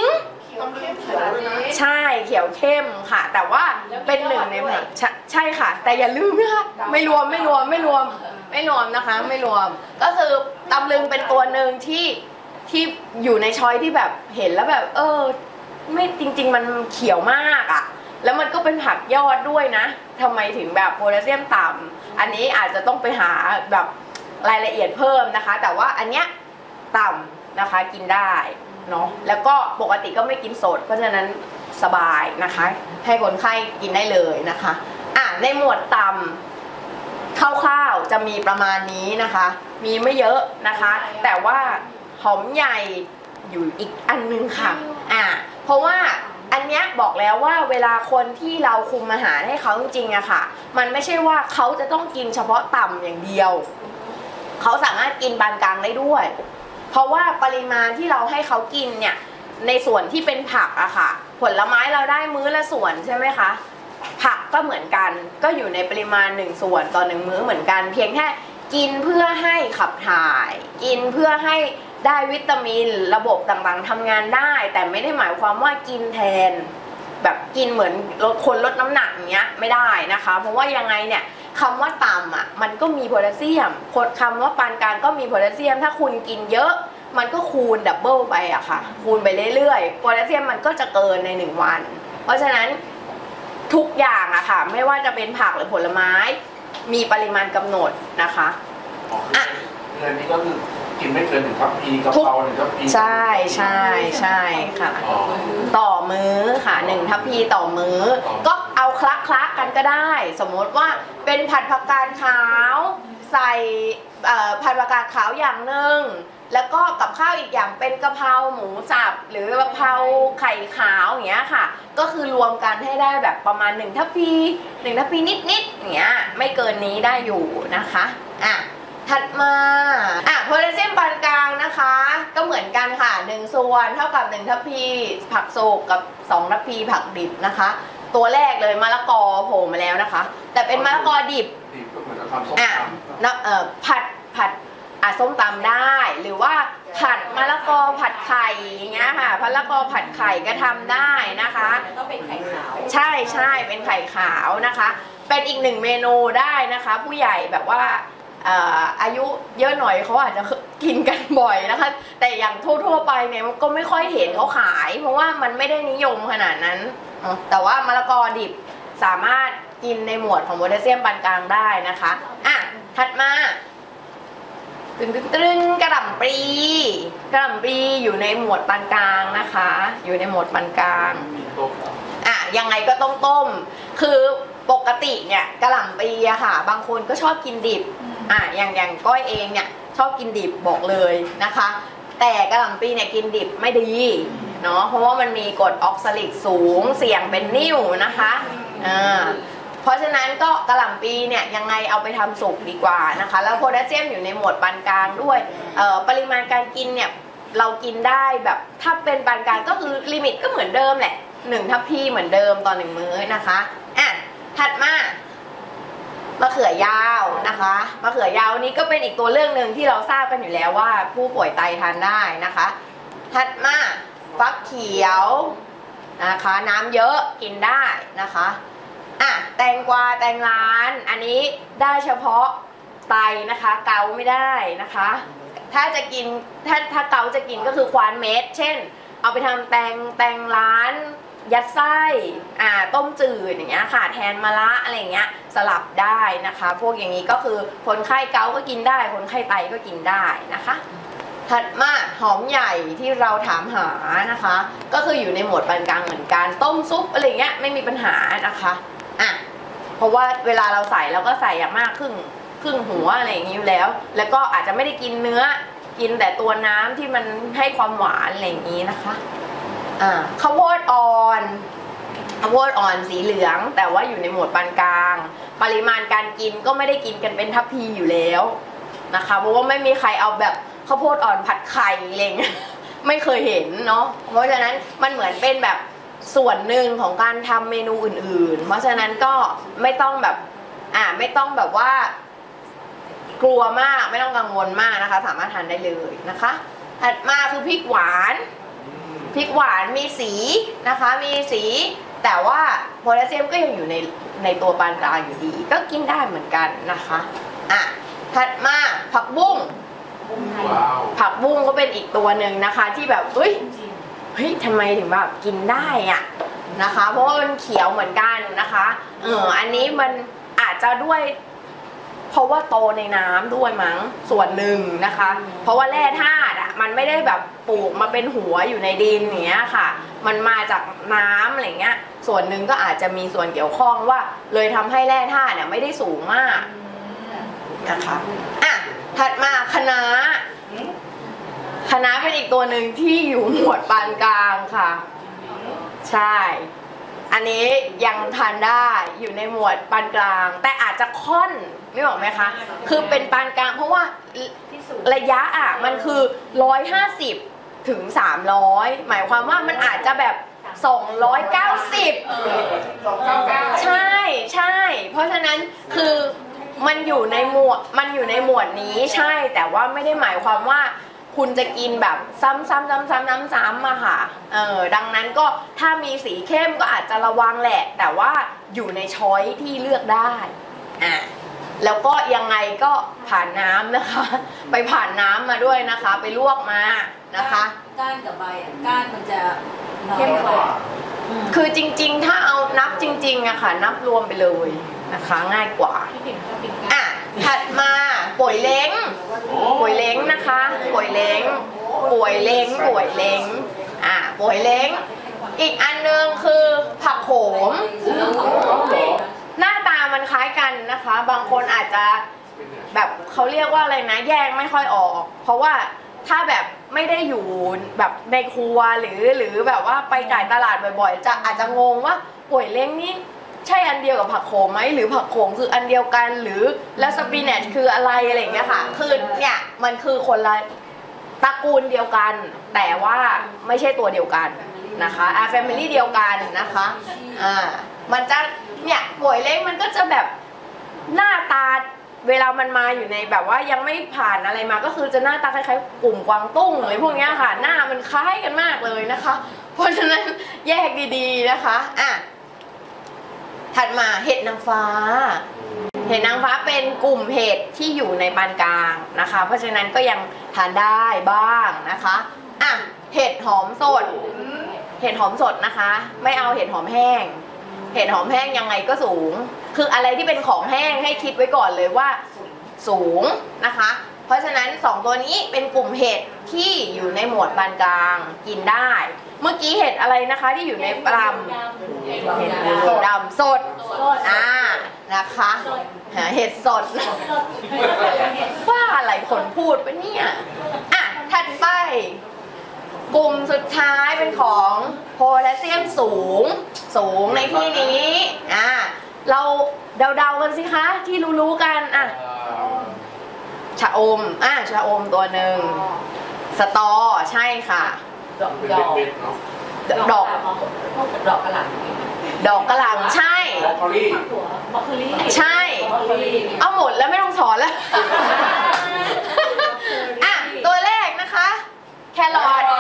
ใช่เขียวเข้มค่ะแต่ว่าเป็นหนึ่งในผักใช่ค่ะแต่อย่าลืมนะคะไม่รวมไม่รวมไม่รวมไม่รวมนะคะไม่รวมก็คือตำลึงเป็นตัวหนึ่งที่ที่อยู่ในช้อยที่แบบเห็นแล้วแบบเออไม่จริงๆมันเขียวมากอ่ะแล้วมันก็เป็นผักยอดด้วยนะทำไมถึงแบบโพแทสเซียมต่ำอันนี้อาจจะต้องไปหาแบบรายละเอียดเพิ่มนะคะแต่ว่าอันเนี้ยต่ำนะคะกินได้เนาะแล้วก็ปกติก็ไม่กินสดเพราะฉะนั้นสบายนะคะให้คนไข้กินได้เลยนะคะอ่ะในหมวดต่ำคร่าวๆจะมีประมาณนี้นะคะมีไม่เยอะนะคะแต่ว่าหอมใหญ่อยู่อีกอันนึงค่ะอ่ะเพราะว่าอันเนี้ยบอกแล้วว่าเวลาคนที่เราคุมอาหารให้เขาจริงๆอะค่ะมันไม่ใช่ว่าเขาจะต้องกินเฉพาะต่ำอย่างเดียวเขาสามารถกินปานกลางได้ด้วยเพราะว่าปริมาณที่เราให้เขากินเนี่ยในส่วนที่เป็นผักอะค่ะผลไม้เราได้มื้อละส่วนใช่ไหมคะผักก็เหมือนกันก็อยู่ในปริมาณหนึ่งส่วนต่อหนึ่งมื้อเหมือนกันเพียงแค่กินเพื่อให้ขับถ่ายกินเพื่อให้ได้วิตามินระบบต่างๆทำงานได้แต่ไม่ได้หมายความว่ากินแทนแบบกินเหมือนคนลดน้ำหนักอย่างเงี้ยไม่ได้นะคะเพราะว่ายังไงเนี่ยคำว่าต่ำอ่ะมันก็มีโพแทสเซียมคำว่าปานกลางก็มีโพแทสเซียมถ้าคุณกินเยอะมันก็คูณดับเบิลไปอะค่ะคูณไปเรื่อยๆโพแทสเซียมมันก็จะเกินในหนึ่งวันเพราะฉะนั้นทุกอย่างอะค่ะไม่ว่าจะเป็นผักหรือผลไม้มีปริมาณกำหนดนะคะอ่ะเดือนนี้ก็คือกินไม่เกินหนึ่งทัพพีกะเพราหนึ่งทัพพีใช่ใช่ใช่ค่ะต่อมื้อค่ะหนึ่งทัพพีต่อมื้อก็เอาคละคละกันก็ได้สมมติว่าเป็นผัดผักกาดขาวใส่ผัดผักกาดขาวอย่างหนึ่งแล้วก็กับข้าวอีกอย่างเป็นกะเพราหมูสับหรือกะเพราไข่ขาวอย่างเงี้ยค่ะก็คือรวมกันให้ได้แบบประมาณหนึ่งทัพพีหนึ่งทัพพีนิดๆอย่างเงี้ยไม่เกินนี้ได้อยู่นะคะอ่ะถัดมาอ่ะโพแทสเซียมปานกลางนะคะก็เหมือนกันค่ะหนึ่งส่วนเท่ากับหนึ่งทัพพีผักสุกกับสองทัพพีผักดิบนะคะตัวแรกเลยมะละกอโผล่มาแล้วนะคะแต่เป็นมะละกอดิบอ่ะนะเอ่อผัดผัดอ่ะส้มตำได้หรือว่าผัดมะละกอผัดขข่อย่างเงี้ยค่ะพะละกอผัดไข่ก็ทำได้นะคะต้องเป็นไข่ขาวใช่ใช่เป็นไข่ขาวนะคะเป็นอีกหนึ่งเมนูได้นะคะผู้ใหญ่แบบว่าอายุเยอะหน่อยเขาอาจจะกินกันบ่อยนะคะแต่อย่างทั่วๆไปเนี่ยมันก็ไม่ค่อยเห็นเขาขายเพราะว่ามันไม่ได้นิยมขนาดนั้นแต่ว่ามะละกอดิบสามารถกินในหมวดของโพแทสเซียมปานกลางได้นะคะอ่ะถัดมาตึงตึงตึงกระหล่ำปลีกระหล่ำปลีอยู่ในหมวดปานกลางนะคะอยู่ในหมวดปานกลางอ่ะยังไงก็ต้องต้มคือปกติเนี่ยกระหล่ำปลีอะค่ะบางคนก็ชอบกินดิบอ่ะอย่างอย่างก้อยเองเนี่ยชอบกินดิบบอกเลยนะคะแต่กระหล่ำปลีเนี่ยกินดิบไม่ดีเนาะเพราะว่ามันมีกรดออกซาลิกสูงเสี่ยงเป็นนิ่วนะคะอ่าเพราะฉะนั้นก็กระหล่ำปลีเนี่ยยังไงเอาไปทำสุกดีกว่านะคะแล้วโพแทสเซียมอยู่ในหมวดปานกลางด้วยปริมาณการกินเนี่ยเรากินได้แบบถ้าเป็นปานกลางก็คือลิมิตก็เหมือนเดิมแหละหนึ่งทัพพีเหมือนเดิมต่อหนึ่งมื้อนะคะอ่ะถัดมามะเขือยาวนะคะมะเขือยาวนี้ก็เป็นอีกตัวเรื่องหนึ่งที่เราทราบกันอยู่แล้วว่าผู้ป่วยไตทานได้นะคะถัดมาฟักเขียวนะคะน้ำเยอะกินได้นะคะอ่ะแตงกวาแตงร้านอันนี้ได้เฉพาะไตนะคะเกาไม่ได้นะคะถ้าจะกินถ้าถ้าเกาจะกินก็คือควานเม็ดเช่นเอาไปทำแตงแตงร้านยัดไส้อ่าต้มจืดอย่างเงี้ยค่ะแทนมะระอะไรเงี้ยสลับได้นะคะพวกอย่างนี้ก็คือคนไข้เกาก็กินได้คนไข้ไตก็กินได้นะคะถัดมาหอมใหญ่ที่เราถามหานะคะก็คืออยู่ในหมวดปานกลางเหมือนกันต้มซุปอะไรเงี้ยไม่มีปัญหานะคะอ่ะเพราะว่าเวลาเราใส่เราก็ใส่อย่างมากครึ่งครึ่งหัวอะไรอย่างนี้อยู่แล้วแล้วก็อาจจะไม่ได้กินเนื้อกินแต่ตัวน้ำที่มันให้ความหวานอะไรอย่างนี้นะคะอ่าข้าวโพดอ่อนข้าวโพดอ่อนสีเหลืองแต่ว่าอยู่ในหมวดปานกลางปริมาณการกินก็ไม่ได้กินกันเป็นทัพพีอยู่แล้วนะคะเพราะว่าไม่มีใครเอาแบบข้าวโพดอ่อนผัดไข่อะไรเงี้ยไม่เคยเห็นเนาะเพราะฉะนั้นมันเหมือนเป็นแบบส่วนหนึ่งของการทำเมนูอื่นๆเพราะฉะนั้นก็ไม่ต้องแบบอ่าไม่ต้องแบบว่ากลัวมากไม่ต้องกังวลมากนะคะสามารถทานได้เลยนะคะถัดมาคือพริกหวานพริกหวานมีสีนะคะมีสีแต่ว่าโพแทสเซียมก็ยังอยู่ในในตัวปานกลางอยู่ดีก็กินได้เหมือนกันนะคะอ่ะถัดมาผักบุ้งผักบุ้งก็เป็นอีกตัวหนึ่งนะคะที่แบบเฮ้ยเฮ้ยทำไมถึงแบบกินได้อ่ะนะคะเพราะว่ามันเขียวเหมือนกันนะคะเอออันนี้มันอาจจะด้วยเพราะว่าโตในน้ำด้วยมั้งส่วนหนึ่งนะคะเพราะว่าแร่ธาตุอ่ะมันไม่ได้แบบปลูกมาเป็นหัวอยู่ในดินอย่างเงี้ยค่ะมันมาจากน้ำอะไรเงี้ยส่วนหนึ่งก็อาจจะมีส่วนเกี่ยวข้องว่าเลยทำให้แร่ธาตุเนี่ยไม่ได้สูงมากนะคะอ่ะถัดมาคะน้าคะน้าเป็นอีกตัวหนึ่งที่อยู่หมวดปานกลางค่ะใช่อันนี้ยังทานได้อยู่ในหมวดปานกลางแต่อาจจะค่อนไม่บอกไหมคะคือเป็นปานกลางเพราะว่าระยะอ่ะมันคือร้อยห้าสิบถึงสามร้อยหมายความว่ามันอาจจะแบบสองร้อยเก้าสิบใช่ใช่เพราะฉะนั้นคือมันอยู่ในหมวดมันอยู่ในหมวดนี้ใช่แต่ว่าไม่ได้หมายความว่าคุณจะกินแบบซ้ำๆซ้ำๆซ้ำๆอะค่ะเออดังนั้นก็ถ้ามีสีเข้มก็อาจจะระวังแหละแต่ว่าอยู่ในช้อยที่เลือกได้อ่ะแล้วก็ยังไงก็ผ่านน้ำนะคะไปผ่านน้ำมาด้วยนะคะไปลวกมานะคะก้านกับใบก้านมันจะเข้มกว่าคือจริงๆถ้าเอานับจริงๆอะค่ะนับรวมไปเลยนะคะง่ายกว่าอ่ะถัดมาป่วยเล้งป่วยเล้งนะคะป่วยเล้งป่วยเล้งป่วยเล้งอ่ะป่วยเล้งอีกอันนึงคือผักโขมหน้าตามันคล้ายกันนะคะบางคนอาจจะแบบเขาเรียกว่าอะไรนะแยกไม่ค่อยออกเพราะว่าถ้าแบบไม่ได้อยู่แบบในครัวหรือหรือแบบว่าไปจ่ายตลาดบ่อยๆจะอาจจะงงว่าป่วยเล้งนี่ใช่อันเดียวกับผักโขมไหมหรือผักโขมคืออันเดียวกันหรือแล้วสปินัชคืออะไรอะไรอย่างเงี้ยค่ะคือเนี่ยมันคือคนละตระกูลเดียวกันแต่ว่าไม่ใช่ตัวเดียวกันนะคะอ่าแฟมิลี่เดียวกันนะคะอ่ามันจะเนี่ยป่วยเล้งมันก็จะแบบหน้าตาเวลามันมาอยู่ในแบบว่ายังไม่ผ่านอะไรมาก็คือจะหน้าตาคล้ายๆกลุ่มกวางตุ้งอะไรพวกเนี้ยค่ะหน้ามันคล้ายกันมากเลยนะคะ เพราะฉะนั้นแยกดีๆนะคะอ่ะถัดมาเห็ดนางฟ้าเห็ดนางฟ้าเป็นกลุ่มเห็ดที่อยู่ในปานกลางนะคะเพราะฉะนั้นก็ยังทานได้บ้างนะคะอ่ะเห็ดหอมสดเห็ดหอมสดนะคะไม่เอาเห็ดหอมแห้งเห็ดหอมแห้งยังไงก็สูงคืออะไรที่เป็นของแห้งให้คิดไว้ก่อนเลยว่าสูงนะคะเพราะฉะนั้นสองตัวนี้เป็นกลุ่มเห็ดที่อยู่ในหมวดปานกลางกินได้เมื่อกี้เห็ดอะไรนะคะที่อยู่ในปลำเห็ดหูดำสดอ่านะคะเห็ดสดว่าอะไรคนพูดไปเนี่ยอ่ะถัดไปกลุ่มสุดท้ายเป็นของโพแทสเซียมสูงสูงในที่นี้อ่าเราเดาๆกันสิคะที่รู้ๆกันอ่ะชะอมอ่ะชะอมตัวหนึ่งสตอใช่ค่ะดอกดอกดอกดอกกระหล่ำดอกกระหล่ำใช่บรอกโคลี่บรอกโคลี่ใช่เอาหมดแล้วไม่ต้องสอนแล้วอ่ะตัวแรกนะคะแครอท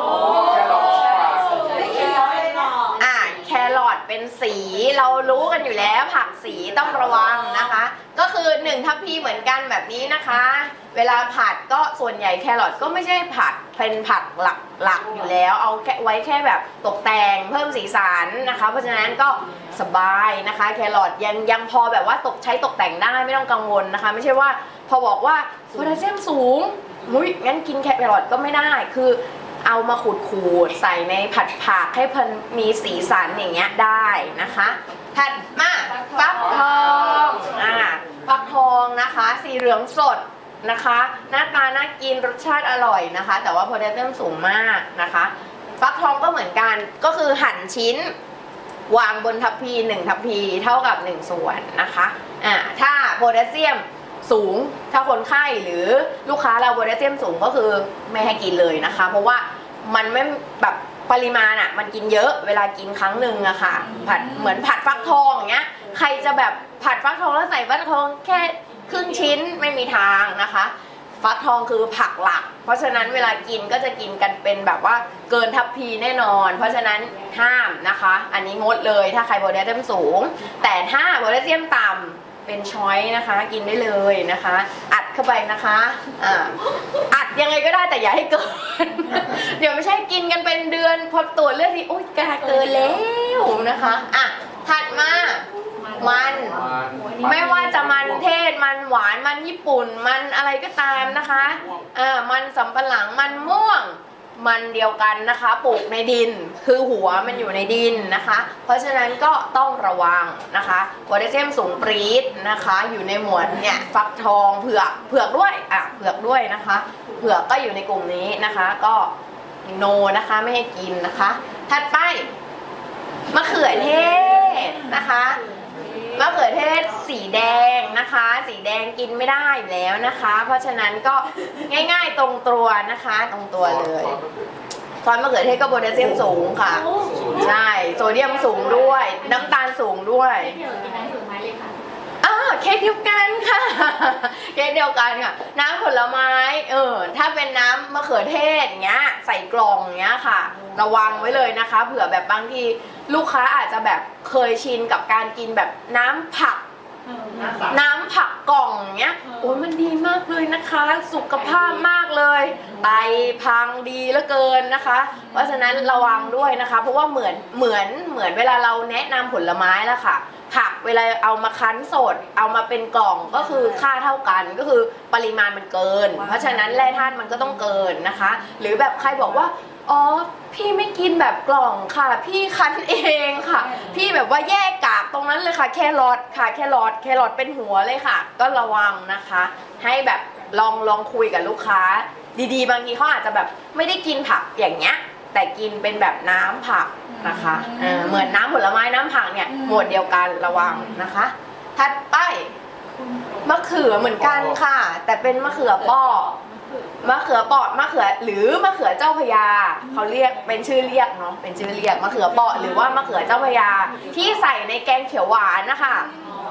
อ่ะแครอทเป็นสีเรารู้กันอยู่แล้วผักสีต้องระวังนะคะก็คือหนึ่งทัพพีเหมือนกันแบบนี้นะคะเวลาผัดก็ส่วนใหญ่แครอทก็ไม่ใช่ผัดเป็นผักหลักหลักอยู่แล้วเอาแค่ไว้แค่แบบตกแต่งเพิ่มสีสันนะคะเพราะฉะนั้นก็สบายนะคะแครอทยังยังพอแบบว่าตกใช้ตกแต่งได้ไม่ต้องกังวลนะคะไม่ใช่ว่าพอบอกว่าโพแทสเซียมสูงมุ้ยงั้นกินแครอทก็ไม่ได้คือเอามาขูดขูดใส่ในผัดผักให้มันมีสีสันอย่างเงี้ยได้นะคะถัดมาฟักทองอ่าฟักทองนะคะสีเหลืองสดนะคะหน้าตาน่ากินรสชาติอร่อยนะคะแต่ว่าโพแทสเซียมสูงมากนะคะฟักทองก็เหมือนกันก็คือหั่นชิ้นวางบนทัพพีหนึ่งทัพพีเท่ากับหนึ่งส่วนนะคะอ่าถ้าโพแทสเซียมสูงถ้าคนไข้หรือลูกค้าเราโพแทสเซียมสูงก็คือไม่ให้กินเลยนะคะเพราะว่ามันไม่แบบปริมาณอ่ะมันกินเยอะเวลากินครั้งหนึ่งอะค่ะผัดเหมือนผัดฟักทองอย่างเงี้ยใครจะแบบผัดฟักทองแล้วใส่ฟักทองแค่ครึ่งชิ้นไม่มีทางนะคะฟักทองคือผักหลักเพราะฉะนั้นเวลากินก็จะกินกันเป็นแบบว่าเกินทัพพีแน่นอนเพราะฉะนั้นห้ามนะคะอันนี้งดเลยถ้าใครโพแทสเซียมสูงแต่ถ้าโพแทสเซียมต่ำเป็นช้อยนะคะกินได้เลยนะคะอัดเข้าไปนะคะอ่าอัดยังไงก็ได้แต่อย่าให้เกิน เดี๋ยวไม่ใช่กินกันเป็นเดือนพอตรวจเลือดทีอุ้ยกาเกินแล้วนะคะอ่ะถัดมามันไม่ว่าจะมันเทศมันหวานมันญี่ปุ่นมันอะไรก็ตามนะคะอ่ามันสำปะหลังมันม่วงมันเดียวกันนะคะปลูกในดินคือหัวมันอยู่ในดินนะคะเพราะฉะนั้นก็ต้องระวังนะคะโพแทสเซียมสูงปรี๊ดนะคะอยู่ในหมวดเนี่ยฟักทองเผือกเผือกด้วยอ่ะเผือกด้วยนะคะเผือกก็อยู่ในกลุ่มนี้นะคะก็โนนะคะไม่ให้กินนะคะถัดไปมะเขือเทศนะคะมะเขือเทศสีแดงนะคะสีแดงกินไม่ได้อยู่แล้วนะคะเพราะฉะนั้นก็ง่ายๆตรงตัวนะคะตรงตัวเลยซอสมะเขือเทศก็โพแทสเซียมสูงค่ะใช่โซเดียมสูงด้วยน้ำตาลสูงด้วยอ่าเคสเดียวกันค่ะเคสเดียวกันค่ะน้ำผลไม้เออถ้าเป็นน้ำมะเขือเทศอย่างเงี้ยใส่กล่องอย่างเงี้ยค่ะระวังไว้เลยนะคะเผื่อแบบบางทีลูกค้าอาจจะแบบเคยชินกับการกินแบบน้ำผักน้ำผักกล่องเงี้ยโอ้ยมันดีมากเลยนะคะสุขภาพมากเลยไตพังดีเหลือเกินนะคะเพราะฉะนั้นระวังด้วยนะคะเพราะว่าเหมือนเหมือนเหมือนเวลาเราแนะนำผลไม้แล้วค่ะผักเวลาเอามาคั้นสดเอามาเป็นกล่องก็คือค่าเท่ากันก็คือปริมาณมันเกินเพราะฉะนั้นแร่ธาตุมันก็ต้องเกินนะคะหรือแบบใครบอกว่าอ๋อพี่ไม่กินแบบกล่องค่ะพี่คั้นเองค่ะพี่แบบว่าแยกกากตรงนั้นเลยค่ะแครอทค่ะแครอทแครอทเป็นหัวเลยค่ะก็ระวังนะคะให้แบบลองลองคุยกับลูกค้าดีๆบางทีเขาอาจจะแบบไม่ได้กินผักอย่างเงี้ยแต่กินเป็นแบบน้ำผักนะคะเออเหมือนน้ำผลไม้น้ำผักเนี่ยหมวดเดียวกันระวังนะคะถัดไปมะเขือเหมือนกันค่ะแต่เป็นมะเขือเปาะมะเขือเปาะมะเขือหรือมะเขือเจ้าพระยาเขาเรียกเป็นชื่อเรียกเนาะเป็นชื่อเรียกมะเขือเปาะหรือว่ามะเขือเจ้าพระยาที่ใส่ในแกงเขียวหวานนะคะ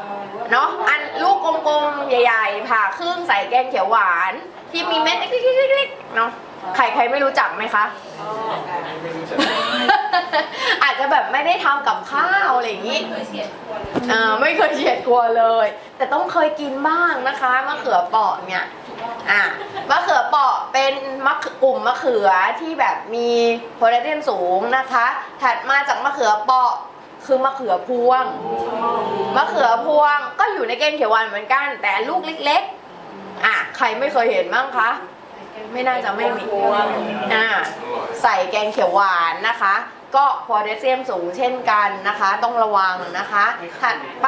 เนาะอันลูกกลมๆใหญ่ๆผ่าครึ่งใส่แกงเขียวหวานที่มีเม็ดเล็กๆๆๆเนาะใครใครไม่รู้จักไหมคะอาจจะแบบไม่ได้ทำกับข้าวอะไรอย่างนี้เออไม่เคยเฉียดกลัวเลย แต่ต้องเคยกินบ้างนะคะมะเขือเปราะเนี่ยอ่ะมะเขือเปราะเป็นมะกลุ่มมะเขือที่แบบมีโพแทสเซียมสูงนะคะถัดมาจากมะเขือเปราะคือมะเขือพวงมะเขือพวงก็อยู่ในแกงเขียวหวานเหมือนกันแต่ลูกเล็กๆอ่ะใครไม่เคยเห็นบ้างคะไม่น่าจะไม่มีอ่าใส่แกงเขียวหวานนะคะก็โพแทสเซียมสูงเช่นกันนะคะต้องระวังนะคะถัดไป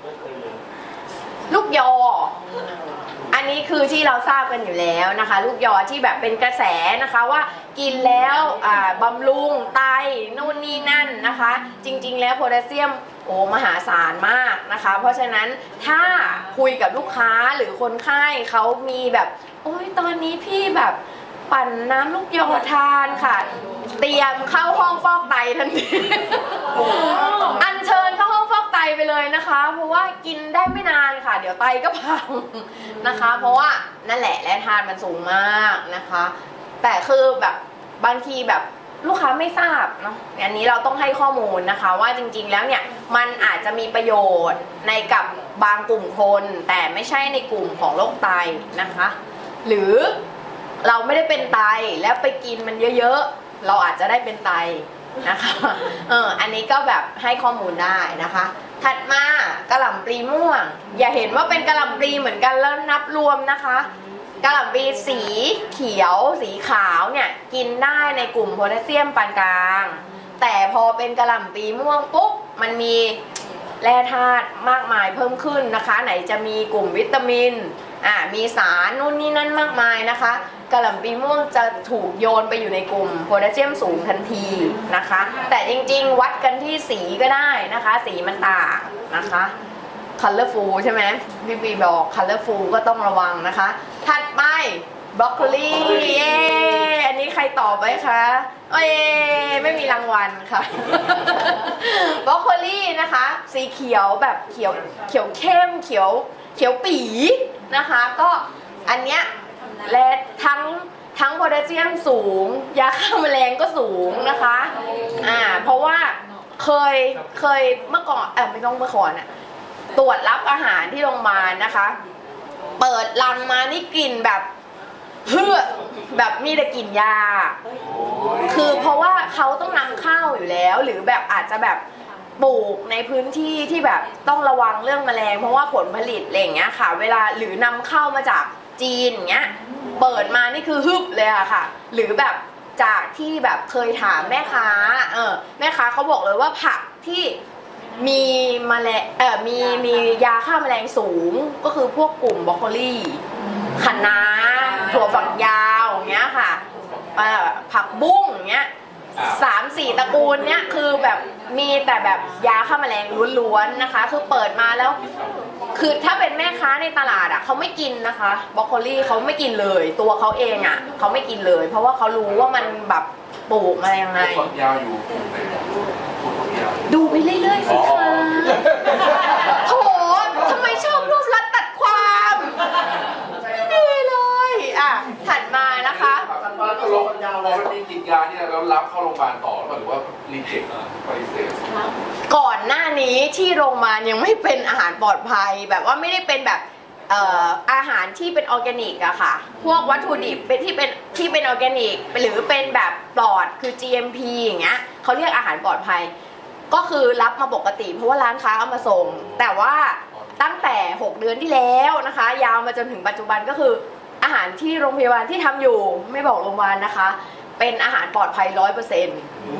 ลูกยออันนี้คือที่เราทราบกันอยู่แล้วนะคะลูกยอที่แบบเป็นกระแสนะคะว่ากินแล้วบำรุงไตนู่นนี่นั่นนะคะจริงๆแล้วโพแทสเซียมโอ้มหาศาลมากนะคะเพราะฉะนั้นถ้าคุยกับลูกค้าหรือคนไข้เขามีแบบโอ้ยตอนนี้พี่แบบปั่นน้ำลูกยอทานค่ะเตรียมเข้าห้องฟอกไตทันทีอัญเชิญเข้าห้องฟอกไตไปเลยนะคะเพราะว่ากินได้ไม่นานค่ะเดี๋ยวไตก็พังนะคะเพราะว่านั่นแหละแร่ธาตุมันสูงมากนะคะแต่คือแบบบางทีแบบลูกค้าไม่ทราบเนาะอันนี้เราต้องให้ข้อมูลนะคะว่าจริงๆแล้วเนี่ยมันอาจจะมีประโยชน์ในกับบางกลุ่มคนแต่ไม่ใช่ในกลุ่มของโรคไตนะคะหรือเราไม่ได้เป็นไตแล้วไปกินมันเยอะๆเราอาจจะได้เป็นไตนะคะเอออันนี้ก็แบบให้ข้อมูลได้นะคะถัดมากระหล่ำปลีม่วงอย่าเห็นว่าเป็นกระหล่ำปลีเหมือนกันแล้วนับรวมนะคะกระหล่ำปลีสีเขียวสีขาวเนี่ยกินได้ในกลุ่มโพแทสเซียมปานกลางแต่พอเป็นกระหล่ำปลีม่วงปุ๊บมันมีแร่ธาตุมากมายเพิ่มขึ้นนะคะไหนจะมีกลุ่มวิตามินอ่ามีสารนู่นนี่นั่นมากมายนะคะกระหล่ำปลีม่วงจะถูกโยนไปอยู่ในกลุ่มโพแทสเซียมสูงทันทีนะคะแต่จริงๆวัดกันที่สีก็ได้นะคะสีมันต่างนะคะ colorful ใช่ไหมพี่บีบอก colorful ก็ต้องระวังนะคะถัดไปบรอกโคลีเย้อันนี้ใครตอบไหมคะเอ้ยไม่มีรางวัลค่ะบรอกโคลีนะคะสีเขียวแบบเขียวเขียวเข้มเขียวเขียวปีนะคะก็อันเนี้ยและทั้งทั้งโพแทสเซียมสูงยาฆ่าแมลงก็สูงนะคะอ่าเพราะว่าเคยเคยเมื่อก่อนเออไม่ต้องเมื่อก่อนอะตรวจรับอาหารที่โรงพยาบาลนะคะเปิดลังมานี่กลิ่นแบบเฮือแบบมีแต่กลิ่นยาคือเพราะว่าเขาต้องนำเข้าอยู่แล้วหรือแบบอาจจะแบบปลูกในพื้นที่ที่แบบต้องระวังเรื่องแมลงเพราะว่าผลผลิตอะไรอย่างเงี้ยค่ะเวลาหรือนำเข้ามาจากจีนอย่างเงี้ยเปิดมานี่คือฮึบเลยอะค่ะหรือแบบจากที่แบบเคยถามแม่ค้าเออแม่ค้าเขาบอกเลยว่าผักที่มีแมลงเออมีมียาฆ่าแมลงสูงก็คือพวกกลุ่มบรอกโคลีคะน้าถั่วฝักยาวอย่างเงี้ยค่ะผักบุ้งอย่างเงี้ยสามสี่ตระกูลเนี้ยคือแบบมีแต่แบบยาฆ่าแมลงล้วนๆนะคะคือเปิดมาแล้วคือถ้าเป็นแม่ค้าในตลาดอ่ะเขาไม่กินนะคะบรอกโคลีเขาไม่กินเลยตัวเขาเองอ่ะเขาไม่กินเลยเพราะว่าเขารู้ว่ามันแบบปลูกมายังไงถั่วฝักยาวอยู่ดูไปเรื่อยๆสิคะโถทำไมชอบรวบรัดตัดความไม่ดีเลยอ่ะถัดมานะคะพอมันมีกินยาเนี่ยแล้วรับเข้าโรงพยาบาลต่อหรือว่ารีเจ็คปฏิเสธก่อนหน้านี้ที่โรงพยาบาลยังไม่เป็นอาหารปลอดภัยแบบว่าไม่ได้เป็นแบบเอ่ออาหารที่เป็นออร์แกนิกอะค่ะพวกวัตถุดิบเป็นที่เป็นที่เป็นออร์แกนิกหรือเป็นแบบปลอดคือ จี เอ็ม พี อย่างเงี้ยเขาเรียกอาหารปลอดภัยก็คือรับมาปกติเพราะว่าร้านค้าเอามาส่งแต่ว่าตั้งแต่หกเดือนที่แล้วนะคะยาวมาจนถึงปัจจุบันก็คืออาหารที่โรงพยาบาลที่ทำอยู่ไม่บอกโรงพยาบาลนะคะเป็นอาหารปลอดภัย ร้อยเปอร์เซ็นต์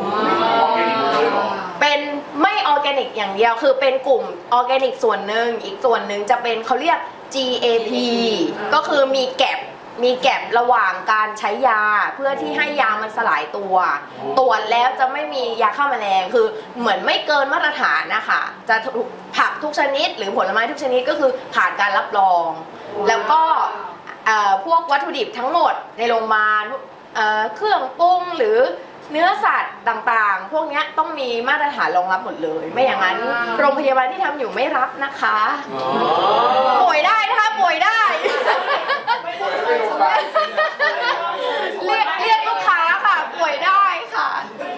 เป็นไม่ออร์แกนิกอย่างเดียวคือเป็นกลุ่มออร์แกนิกส่วนหนึ่งอีกส่วนหนึ่งจะเป็นเขาเรียก จี เอ พี ก็คือมีแก็บมีแก็บระหว่างการใช้ยาเพื่อที่ให้ยามันสลายตัวตรวจแล้วจะไม่มียาฆ่าแมลงคือเหมือนไม่เกินมาตรฐานนะคะจะผักทุกชนิดหรือผลไม้ทุกชนิดก็คือผ่านการรับรองแล้วก็พวกวัตถุดิบทั้งหมดในโรงพยาบาลเครื่องปรุงหรือเนื้อสัตว์ต่างๆ พวกนี้ต้องมีมาตรฐานรองรับหมดเลย ไม่อย่างนั้นโรงพยาบาลที่ทำอยู่ไม่รับนะคะป่วยได้นะคะป่วยได้เรียกเรียกลูกค้าค่ะป่วยได้ค่ะ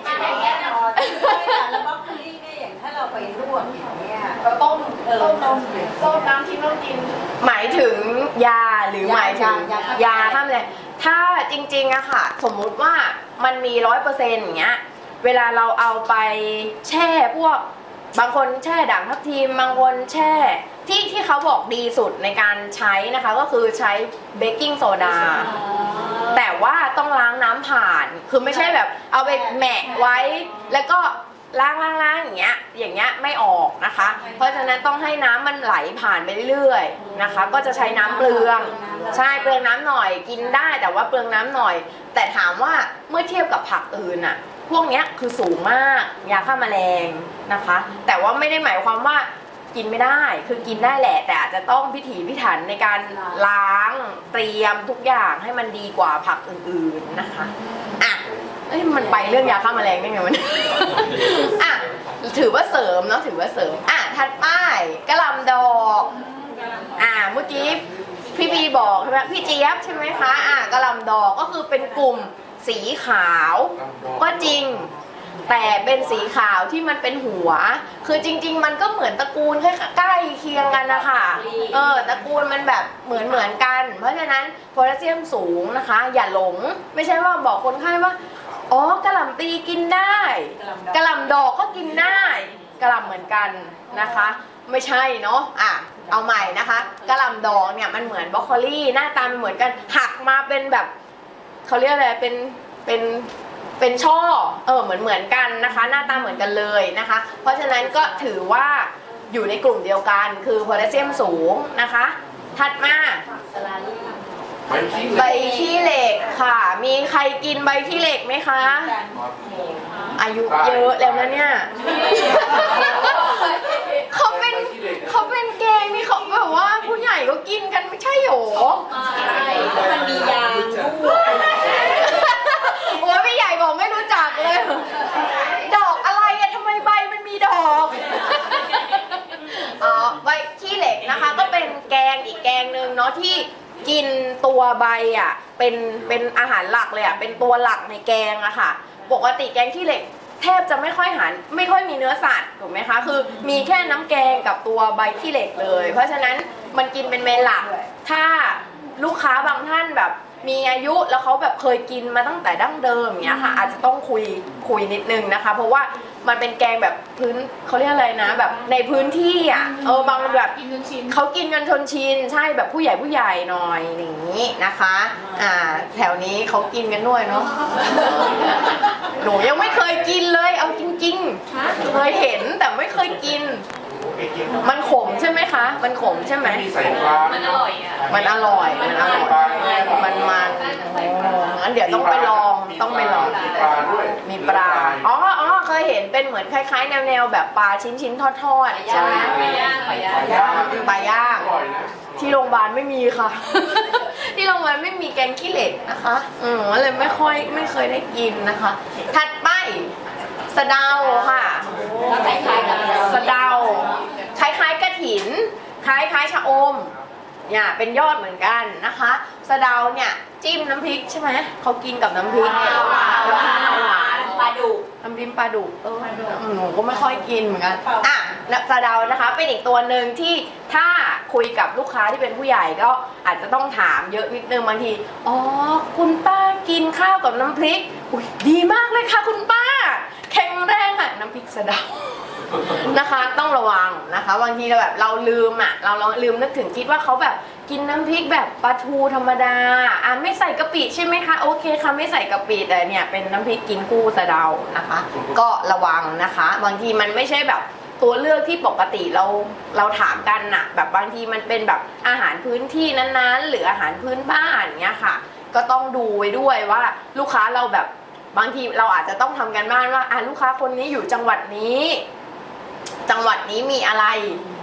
แล้วก็คุรี่เนี่ยอย่างถ้าเราไปลวกอย่างเงี้ยก็ต้มต้มต้มต้มน้ำที่ต้องกินหมายถึงยาหรือหมายถึงยาข้ามเลยถ้าจริงๆอะค่ะสมมุติว่ามันมีร้อยเปอร์เซ็นต์อย่างเงี้ยเวลาเราเอาไปแช่พวกบางคนแช่ด่างทับทิมบางคนแช่ที่ที่เขาบอกดีสุดในการใช้นะคะก็คือใช้เบกกิ้งโซดาแต่ว่าต้องล้างน้ำผ่านคือไม่ใช่แบบเอาไปแหมะไว้แล้วก็ล้างล้างล้างอย่างเงี้ยอย่างเงี้ยไม่ออกนะคะเพราะฉะนั้นต้องให้น้ำมันไหลผ่านไปเรื่อยๆนะคะก็จะใช้น้ำเปลืองใช่เปลืองน้ำหน่อยกินได้แต่ว่าเปลืองน้ำหน่อยแต่ถามว่าเมื่อเทียบกับผักอื่นอะพวกเนี้ยคือสูงมากยาฆ่าแมลงนะคะแต่ว่าไม่ได้หมายความว่ากินไม่ได้คือกินได้แหละแต่อาจจะต้องพิถีพิถันในการล้างเตรียมทุกอย่างให้มันดีกว่าผักอื่นๆนะคะอ่ะเอ้ยมันไปเรื่องยาฆ่าแมลงได้ไงมัน อ่ะถือว่าเสริมเนาะถือว่าเสริมอ่ะถัดไปกะหล่ำดอกอ่ะเมื่อกี้พี่บีบอกใช่ไหมพี่เจี๊ยบใช่ไหมคะอ่ะกะหล่ำดอกก็คือเป็นกลุ่มสีขาวก็จริงแต่เป็นสีขาวที่มันเป็นหัวคือจริงๆมันก็เหมือนตระกูลใกล้เคียงกันนะคะเออตระกูลมันแบบเหมือนเหมือนกันเพราะฉะนั้นโพแทสเซียมสูงนะคะอย่าหลงไม่ใช่ว่าบอกคนไข้ว่าอ๋อกะหล่ำปีกินได้กะหล่ำดอกก็กินได้กะหล่ำเหมือนกันนะคะไม่ใช่เนาะอ่ะเอาใหม่นะคะกะหล่ำดอกเนี่ยมันเหมือนบรอกโคลีหน้าตามันเหมือนกันหักมาเป็นแบบเขาเรียกอะไรเป็นเป็นเป็นช่อเออเหมือนเหมือนกันนะคะหน้าตาเหมือนกันเลยนะคะเพราะฉะนั้นก็ถือว่าอยู่ในกลุ่มเดียวกันคือโพแทสเซียมสูงนะคะถัดมาใบขี้เหล็กค่ะมีใครกินใบขี้เหล็กไหมคะอายุเยอะแล้วนะเนี่ยเขาเป็นเขาเป็นแกงนี่เขาแบบว่าผู้ใหญ่ก็กินกันไม่ใช่หรอมันมียาโอ้ยพี่ใหญ่บอกไม่รู้จักเลยดอกอะไรอะทำไมใบมันมีดอกอ๋อใบขี้เหล็กนะคะก็เป็นแกงอีกแกงหนึ่งเนาะที่กินตัวใบอ่ะเป็นเป็นอาหารหลักเลยอ่ะเป็นตัวหลักในแกงอะค่ะปกติแกงขี้เหล็กแทบจะไม่ค่อยหันไม่ค่อยมีเนื้อสัตว์ถูกไหมคะคือมีแค่น้ำแกงกับตัวใบขี้เหล็กเลยเพราะฉะนั้นมันกินเป็นเมนหลักถ้าลูกค้าบางท่านแบบมีอายุแล้วเขาแบบเคยกินมาตั้งแต่ดั้งเดิมอย่างเงี้ยค่ะอาจจะต้องคุยคุยนิดนึงนะคะเพราะว่ามันเป็นแกงแบบพื้นเขาเรียกอะไรนะแบบในพื้นที่อ่ะเออบางแบบเขากินกันชนชินใช่แบบผู้ใหญ่ผู้ใหญ่หน่อยอย่างนี้นะคะอ่าแถวนี้เขากินกันด้วยเนาะหนูยังไม่เคยกินเลยเอาจริงๆเคยเห็นแต่ไม่เคยกินมันขมใช่ไหมคะมันขมใช่ไหมมันอร่อยอ่ะมันอร่อยมันอร่อยมันมันงั้นเดี๋ยวต้องไปลองต้องไปลองมีปลาด้วยมีปลาอ๋ออ๋อเคยเห็นเป็นเหมือนคล้ายๆแนวๆแบบปลาชิ้นๆทอดๆใช่ไหมปลาย่างปลาย่างปลาย่างที่โรงพยาบาลไม่มีค่ะที่โรงพยาบาลไม่มีแกงขี้เหล็กนะคะอืมเลยไม่ค่อยไม่เคยได้กินนะคะถัดไปสะเดาค่ะคล้ายๆกับสะเดาคล้ายๆกระถินคล้ายๆชะอมเนี่ยเป็นยอดเหมือนกันนะคะสะเดาเนี่ยจิ้มน้ำพริกใช่ไหมเขากินกับน้ำพริกหวานหวานปลาดุกน้ำพริกปลาดุกเออหนูก็ไม่ค่อยกินเหมือนกันอ่ะสะเดานะคะเป็นอีกตัวหนึ่งที่ถ้าคุยกับลูกค้าที่เป็นผู้ใหญ่ก็อาจจะต้องถามเยอะนิดนึงบางทีอ๋อคุณป้ากินข้าวกับน้ำพริกอุ้ยดีมากเลยค่ะคุณป้าแข็งแรงอ่ะน้ำพริกสะเดานะคะต้องระวังนะคะบางทีเราแบบเราลืมอ่ะเราเราลืมนึกถึงคิดว่าเขาแบบกินน้ำพริกแบบปลาทูธรรมดาอ่ะไม่ใส่กะปิใช่ไหมคะโอเคค่ะไม่ใส่กะปิแต่เนี่ยเป็นน้ำพริกกินคู่สะเดานะคะก็ระวังนะคะบางทีมันไม่ใช่แบบตัวเลือกที่ปกติเราเราถามกันน่ะแบบบางทีมันเป็นแบบอาหารพื้นที่นั้นๆหรืออาหารพื้นบ้านเนี้ยค่ะก็ต้องดูไว้ด้วยว่าลูกค้าเราแบบบางทีเราอาจจะต้องทำกันบ้านว่าอ่ะลูกค้าคนนี้อยู่จังหวัดนี้จังหวัดนี้มีอะไร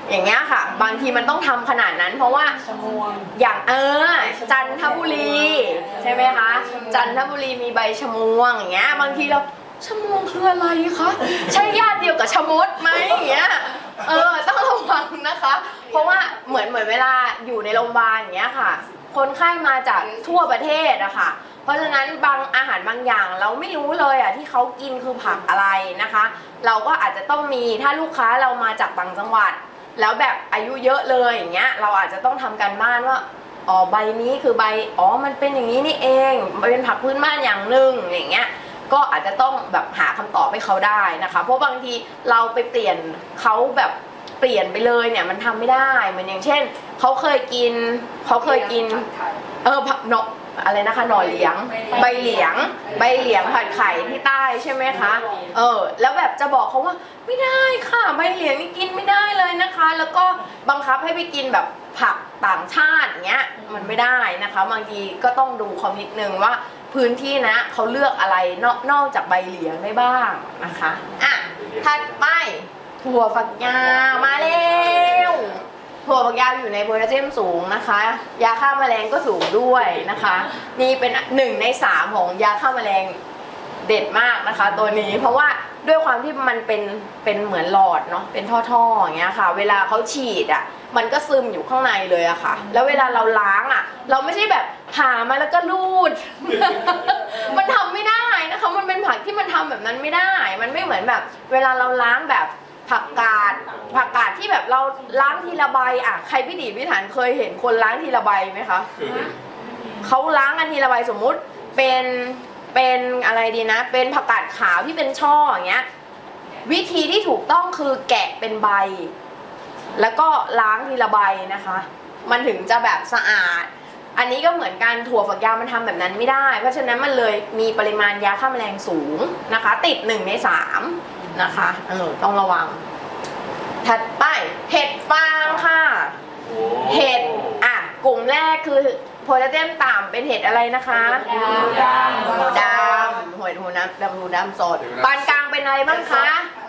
อย่างเงี้ยค่ะบางทีมันต้องทำขนาดนั้นเพราะว่าอย่างเออจันทบุรีใช่ไหมคะจันทบุรีมีใบชะมวงอย่างเงี้ยบางทีเราชะมวงคืออะไรคะใช่ญาติเดียวกับชะมดไหมอย่างเงี้ยเออต้องระวังนะคะเพราะว่าเหมือนเหมือนเวลาอยู่ในโรงพยาบาลอย่างเงี้ยค่ะคนไข้มาจากทั่วประเทศอะค่ะเพราะฉะนั้นบางอาหารบางอย่างเราไม่รู้เลยอะที่เขากินคือผักอะไรนะคะเราก็อาจจะต้องมีถ้าลูกค้าเรามาจากต่างจังหวัดแล้วแบบอายุเยอะเลยอย่างเงี้ยเราอาจจะต้องทำการบ้านว่าอ๋อใบนี้คือใบอ๋อมันเป็นอย่างนี้นี่เองมันเป็นผักพื้นบ้านอย่างหนึ่งอย่างเงี้ยก็อาจจะต้องแบบหาคำตอบให้เขาได้นะคะเพราะบางทีเราไปเปลี่ยนเขาแบบเปลี่ยนไปเลยเนี่ยมันทำไม่ได้เหมือนอย่างเช่นเขาเคยกินเขาเคยกินเออผักเนาะอะไรนะคะหน่อเหลียงใบเหลียงใบเหลียงผัดไข่ที่ใต้ใช่ไหมคะเออแล้วแบบจะบอกเขาว่าไม่ได้ค่ะใบเหลียงนี่กินไม่ได้เลยนะคะแล้วก็บังคับให้ไปกินแบบผักต่างชาติเงี้ยมันไม่ได้นะคะบางทีก็ต้องดูเขานิดนึงว่าพื้นที่นะเขาเลือกอะไรนอกนอกจากใบเหลียงได้บ้างนะคะอ่ะถัดไปถั่วฝักยาวมาแล้วถั่วฝักยาวอยู่ในโพแทสเซียมสูงนะคะยาฆ่าแมลงก็สูงด้วยนะคะนี่เป็นหนึ่งในสามของยาฆ่าแมลงเด็ดมากนะคะตัวนี้เพราะว่าด้วยความที่มันเป็นเป็นเหมือนหลอดเนาะเป็นท่อๆอย่างเงี้ยค่ะเวลาเขาฉีดอ่ะมันก็ซึมอยู่ข้างในเลยอะค่ะแล้วเวลาเราล้างอะเราไม่ใช่แบบผ่ามาแล้วก็รูด มันทำไม่ได้นะคะมันเป็นผักที่มันทำแบบนั้นไม่ได้มันไม่เหมือนแบบเวลาเราล้างแบบผักกาดผักกาดที่แบบเราล้างทีละใบอะใครพิถีพิถันเคยเห็นคนล้างทีละใบไหมคะเขาล้างกันทีละใบสมมุติเป็นเป็นอะไรดีนะเป็นผักกาดขาวที่เป็นช่ออย่างเงี้ยวิธีที่ถูกต้องคือแกะเป็นใบแล้วก็ล้างทีละใบนะคะมันถึงจะแบบสะอาดอันนี้ก็เหมือนกันถั่วฝักยาวมันทำแบบนั้นไม่ได้เพราะฉะนั้นมันเลยมีปริมาณยาฆ่าแมลงสูงนะคะติดหนึ่งในสามนะคะเออต้องระวังถัดไปเห็ดฟางค่ะเห็ดอ่ะกลุ่มแรกคือโพแทสเซียมต่ำเป็นเห็ดอะไรนะคะดำดำหัวหูน้ำดำหูน้ำสดปานกลางเป็นอะไรบ้างคะ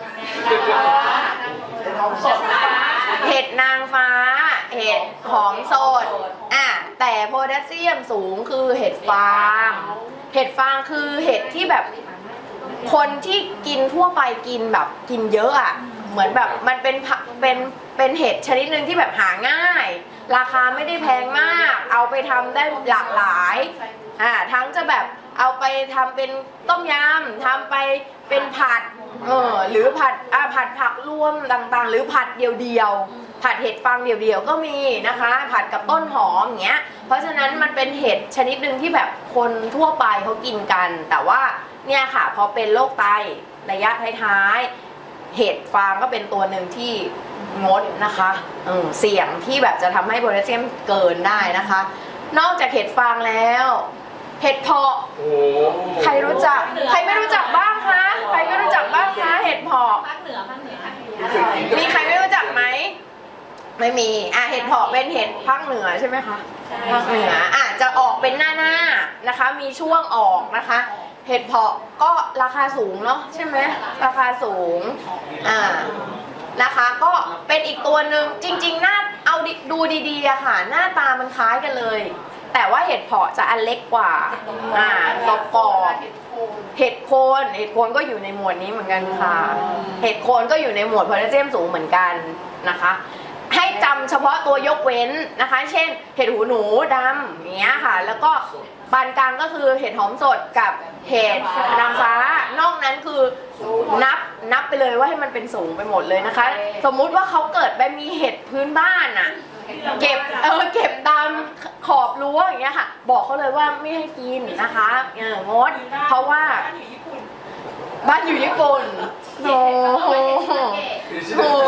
เห็ดนางฟ้าเห็ดหอมสดอ่ะแต่โพแทสเซียมสูงคือเห็ดฟางเห็ดฟางคือเห็ดที่แบบคนที่กินทั่วไปกินแบบกินเยอะอ่ะเหมือนแบบมันเป็นเป็นเป็นเห็ดชนิดหนึ่งที่แบบหาง่ายราคาไม่ได้แพงมากเอาไปทำได้หลากหลายอ่าทั้งจะแบบเอาไปทำเป็นต้มยำทำไปเป็นผัดเออหรือผัดอ่าผัดผักรวมต่างๆหรือผัดเดียวๆผัดเห็ดฟางเดียวๆก็มีนะคะผัดกับต้นหอมอย่างเงี้ยเพราะฉะนั้นมันเป็นเห็ดชนิดหนึ่งที่แบบคนทั่วไปเขากินกันแต่ว่าเนี่ยค่ะพอเป็นโรคไตระยะท้ายๆเห็ดฟางก็เป็นตัวหนึ่งที่งดนะคะเออเสี่ยงที่แบบจะทำให้โพแทสเซียมเกินได้นะคะนอกจากเห็ดฟางแล้วเห็ดเพาะใครรู้จักใครไม่รู้จักบ้างคะใครไม่รู้จักบ้างคะเห็ดเพาะภาคเหนือภาคเหนือมีใครไม่รู้จักไหมไม่มีอ่ะเห็ดเพาะเป็นเห็ดภาคเหนือใช่ไหมคะภาคเหนืออ่ะจะออกเป็นหน้าหน้านะคะมีช่วงออกนะคะเห็ดเพาะก็ราคาสูงเนาะใช่ไหมราคาสูงอ่านะคะก็เป็นอีกตัวหนึ่งจริงๆหน้าเอาดูดีๆอะค่ะหน้าตามันคล้ายกันเลยแต่ว่าเห็ดเพาะจะอันเล็กกว่าอ่ากรอบๆเห็ดโคนเห็ดโคนก็อยู่ในหมวดนี้เหมือนกันค่ะเห็ดโคนก็อยู่ในหมวดโพแทสเซียมสูงเหมือนกันนะคะให้จำเฉพาะตัวยกเว้นนะคะเช่นเห็ดหูหนูดำอย่างเงี้ยค่ะแล้วก็ปานกลางก็คือเห็ดหอมสดกับเห็ดนางฟ้านอกนั้นคือนับนับไปเลยว่าให้มันเป็นสูงไปหมดเลยนะคะสมมุติว่าเขาเกิดไปมีเห็ดพื้นบ้านอะเก็บเออเก็บตามขอบรั้วอย่างเงี้ยค่ะบอกเขาเลยว่าไม่ให้กินนะคะเอองดเพราะว่าบ้านอยู่ญี่ปุ่นโอ้โหโอ้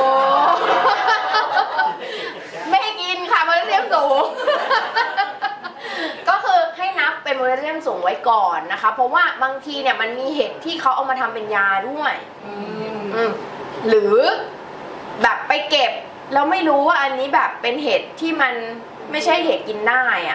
ไม่ให้กินค่ะโพแทสเซียมสูงก็คือให้นับเป็นโพแทสเซียมสูงไว้ก่อนนะคะเพราะว่าบางทีเนี่ยมันมีเห็ดที่เขาเอามาทำเป็นยาด้วยหรือแบบไปเก็บแล้วไม่รู้ว่าอันนี้แบบเป็นเห็ดที่มันไม่ใช่เห็ดกินได้อะ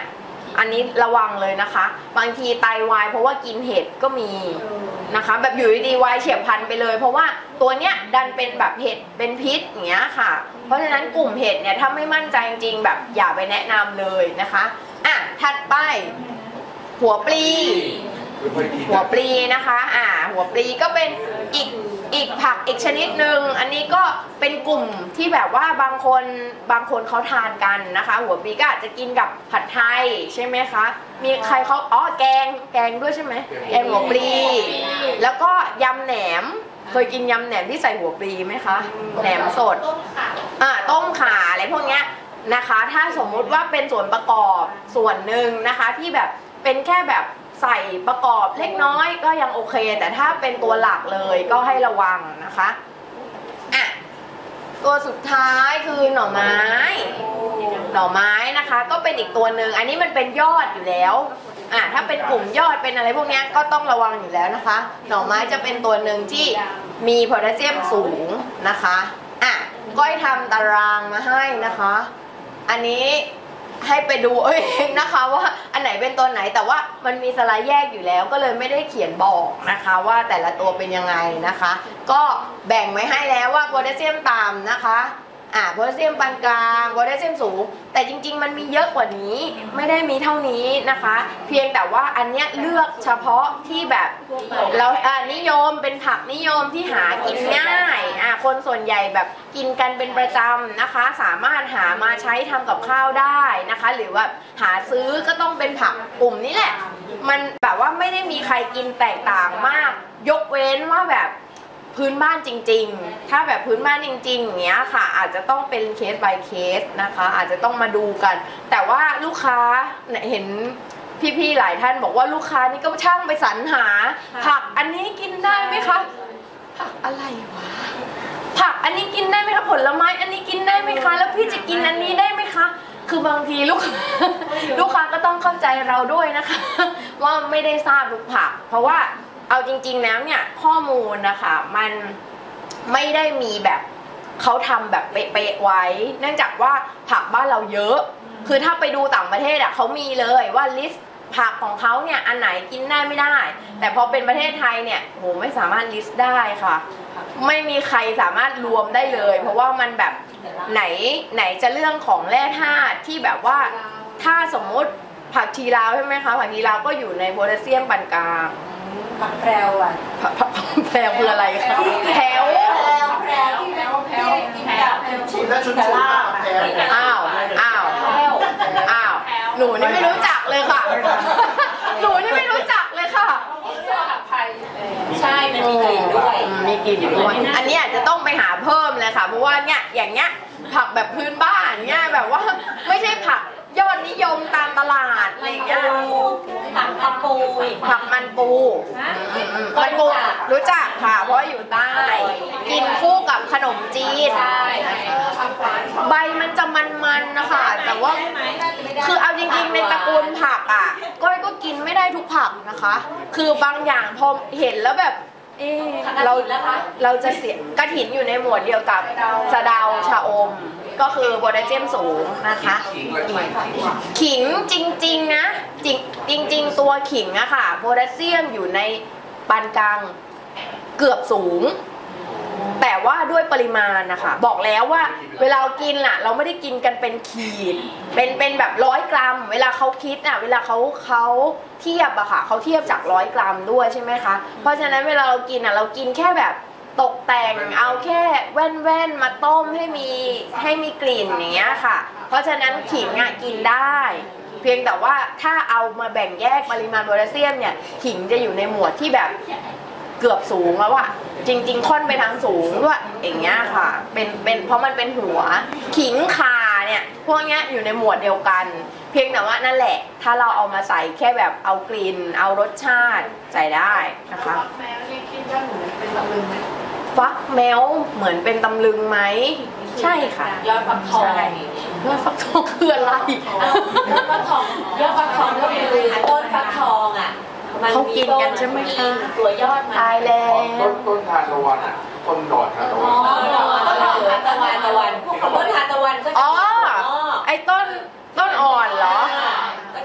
อันนี้ระวังเลยนะคะ บางทีไตวายเพราะว่ากินเห็ดก็มีนะคะ แบบอยู่ดีๆวายเฉียบพลันไปเลย เพราะว่าตัวเนี้ยดันเป็นแบบเห็ดเป็นพิษอย่างเงี้ยค่ะ เพราะฉะนั้นกลุ่มเห็ดเนี่ยถ้าไม่มั่นใจจริงๆแบบอย่าไปแนะนำเลยนะคะอ่ะถัดไปหัวปลีหัวปลีนะคะอ่าหัวปลีก็เป็นอีกอีกผักอีกชนิดหนึ่งอันนี้ก็เป็นกลุ่มที่แบบว่าบางคนบางคนเขาทานกันนะคะ หัวปลีก็อาจจะกินกับผัดไทยใช่ไหมคะมีใครเขาอ๋อแกงแกงด้วยใช่ไหมแกงหัวปลีแล้วก็ยำแหนมเคยกินยำแหนมที่ใส่หัวปลีไหมคะแหนมสดอ่าต้มข่าอะไรพวกเนี้ยนะคะถ้าสมมุติว่าเป็นส่วนประกอบส่วนหนึ่งนะคะที่แบบเป็นแค่แบบใส่ประกอบเล็กน้อยก็ยังโอเคแต่ถ้าเป็นตัวหลักเลยก็ให้ระวังนะคะอ่ะตัวสุดท้ายคือหน่อไม้หน่อไม้นะคะก็เป็นอีกตัวหนึ่งอันนี้มันเป็นยอดอยู่แล้วอ่ะถ้าเป็นกลุ่มยอดเป็นอะไรพวกนี้ก็ต้องระวังอยู่แล้วนะคะหน่อไม้จะเป็นตัวหนึ่งที่มีโพแทสเซียมสูงนะคะอ่ะก้อยทำตารางมาให้นะคะอันนี้ให้ไปดูเองนะคะว่าอันไหนเป็นตัวไหนแต่ว่ามันมีสไลด์แยกอยู่แล้วก็เลยไม่ได้เขียนบอกนะคะว่าแต่ละตัวเป็นยังไงนะคะก็แบ่งไว้ให้แล้วว่าโพแทสเซียมต่ำนะคะอ่าโพแทสเซียมปานกลางโพแทสเซียมสูงแต่จริงๆมันมีเยอะกว่านี้ไม่ได้มีเท่านี้นะคะเพียงแต่ว่าอันเนี้ยเลือกเฉพาะที่แบบเราอ่านิยมเป็นผักนิยมที่หากินง่ายอ่าคนส่วนใหญ่แบบกินกันเป็นประจำนะคะสามารถหามาใช้ทำกับข้าวได้นะคะหรือว่าหาซื้อก็ต้องเป็นผักกลุ่มนี้แหละมันแบบว่าไม่ได้มีใครกินแตกต่างมากยกเว้นว่าแบบพื้นบ้านจริงๆถ้าแบบพื้นบ้านจริงๆอย่างเงี้ยค่ะอาจจะต้องเป็นเคส by เคสนะคะอาจจะต้องมาดูกันแต่ว่าลูกค้าเห็นพี่ๆหลายท่านบอกว่าลูกค้านี่ก็ช่างไปสรรหาผักอันนี้กินได้ไหมคะผักอะไรวะผักอันนี้กินได้ไหมคะผลไม้อันนี้กินได้ไหมคะแล้วพี่จะกินอันนี้ได้ไหมคะคือบางทีลูกค้าลูกค้าก็ต้องเข้าใจเราด้วยนะคะว่าไม่ได้ทราบทุกผักเพราะว่าเอาจริงๆแล้วเนี่ยข้อมูลนะคะมันไม่ได้มีแบบเขาทำแบบเป๊ะๆไว้เนื่องจากว่าผักบ้านเราเยอะคือถ้าไปดูต่างประเทศอ่ะเขามีเลยว่าลิสต์ผักของเขาเนี่ยอันไหนกินได้ไม่ได้แต่พอเป็นประเทศไทยเนี่ยโหไม่สามารถลิสต์ได้ค่ะไม่มีใครสามารถรวมได้เลยเพราะว่ามันแบบไหนไหนจะเรื่องของแร่ธาตุที่แบบว่าถ้าสมมติผักชีลาวใช่ไหมคะผักชีลาวก็อยู่ในโพแทสเซียมปานกลางผักแพรวอ่ะแพรวคืออะไรคะแพรวแพรวแพรวที่แพรวแพรวกินกับชุนชุนชุนแพรวอ้าวอ้าวอ้าวหนูนี่ไม่รู้จักเลยค่ะหนูนี่ไม่รู้จักเลยค่ะใช่มันมีกลิ่นด้วยมีกลิ่นด้วยอันนี้อาจจะต้องไปหาเพิ่มเลยค่ะเพราะว่าเนี่ยอย่างเงี้ยผักแบบพื้นบ้านเนี่ยแบบว่าไม่ใช่ผักยอดนิยมตามตลาดอะไรเงี้ยผักมันปูผักมันปูมันปูรู้จักค่ะเพราะอยู่ใต้กินคู่กับขนมจีนใบมันจะมันๆนะคะแต่ว่าคือเอาจริงๆในตระกูลผักอ่ะก้อยก็กินไม่ได้ทุกผักนะคะคือบางอย่างพอเห็นแล้วแบบเออเราเราจะเสียกระถินอยู่ในหมวดเดียวกับสะเดาชะอมก็คือโพแทสเซียมสูงนะคะขิงจริงๆนะจริงจริงๆตัวขิงอะค่ะโพแทสเซียมอยู่ในปานกลางเกือบสูงแต่ว่าด้วยปริมาณนะคะบอกแล้วว่าเวลาเรากินอะเราไม่ได้กินกันเป็นขีดเป็นเป็นแบบร้อยกรัมเวลาเขาคิดอะเวลาเขาเขาเทียบอะค่ะเขาเทียบจากร้อยกรัมด้วยใช่ไหมคะเพราะฉะนั้นเวลาเรากินอะเรากินแค่แบบตกแต่งเอาแค่แว่นๆมาต้มให้มีให้มีกลิ่นอย่างเงี้ยค่ะเพราะฉะนั้นขิงอ่ะกินได้เพียงแต่ว่าถ้าเอามาแบ่งแยกปริมาณโพแทสเซียมเนี่ยขิงจะอยู่ในหมวดที่แบบเกือบสูงแล้วอะจริงๆค่อนไปทางสูงด้วยอย่างเงี้ยค่ะเป็นเป็นเพราะมันเป็นหัวขิงข่าเนี่ยพวกเนี้ยอยู่ในหมวดเดียวกันเพียงแต่ว่านั่นแหละถ้าเราเอามาใส่แค่แบบเอากลิ่นเอารสชาติใส่ได้นะคะฟักแมวนี่คิดว่าหนูเป็นตำลึงไหมฟักแมวเหมือนเป็นตำลึงไหมใช่ค่ะยอดฟักทองยอดฟักทองคืออะไรยอดฟักทองยอดฟักทองก็คือต้นฟักทองอ่ะเขากินกันใช่ไหมคะตัวยอดมันตายแล้วต้นต้นทานตะวันอ่ะต้นดอกทานตะวันต้นทานตะวันตะวันต้นทานตะวันก็อ๋อไอ้ต้นต้นอ่อนเหรอก็จะเหมือนถั่ว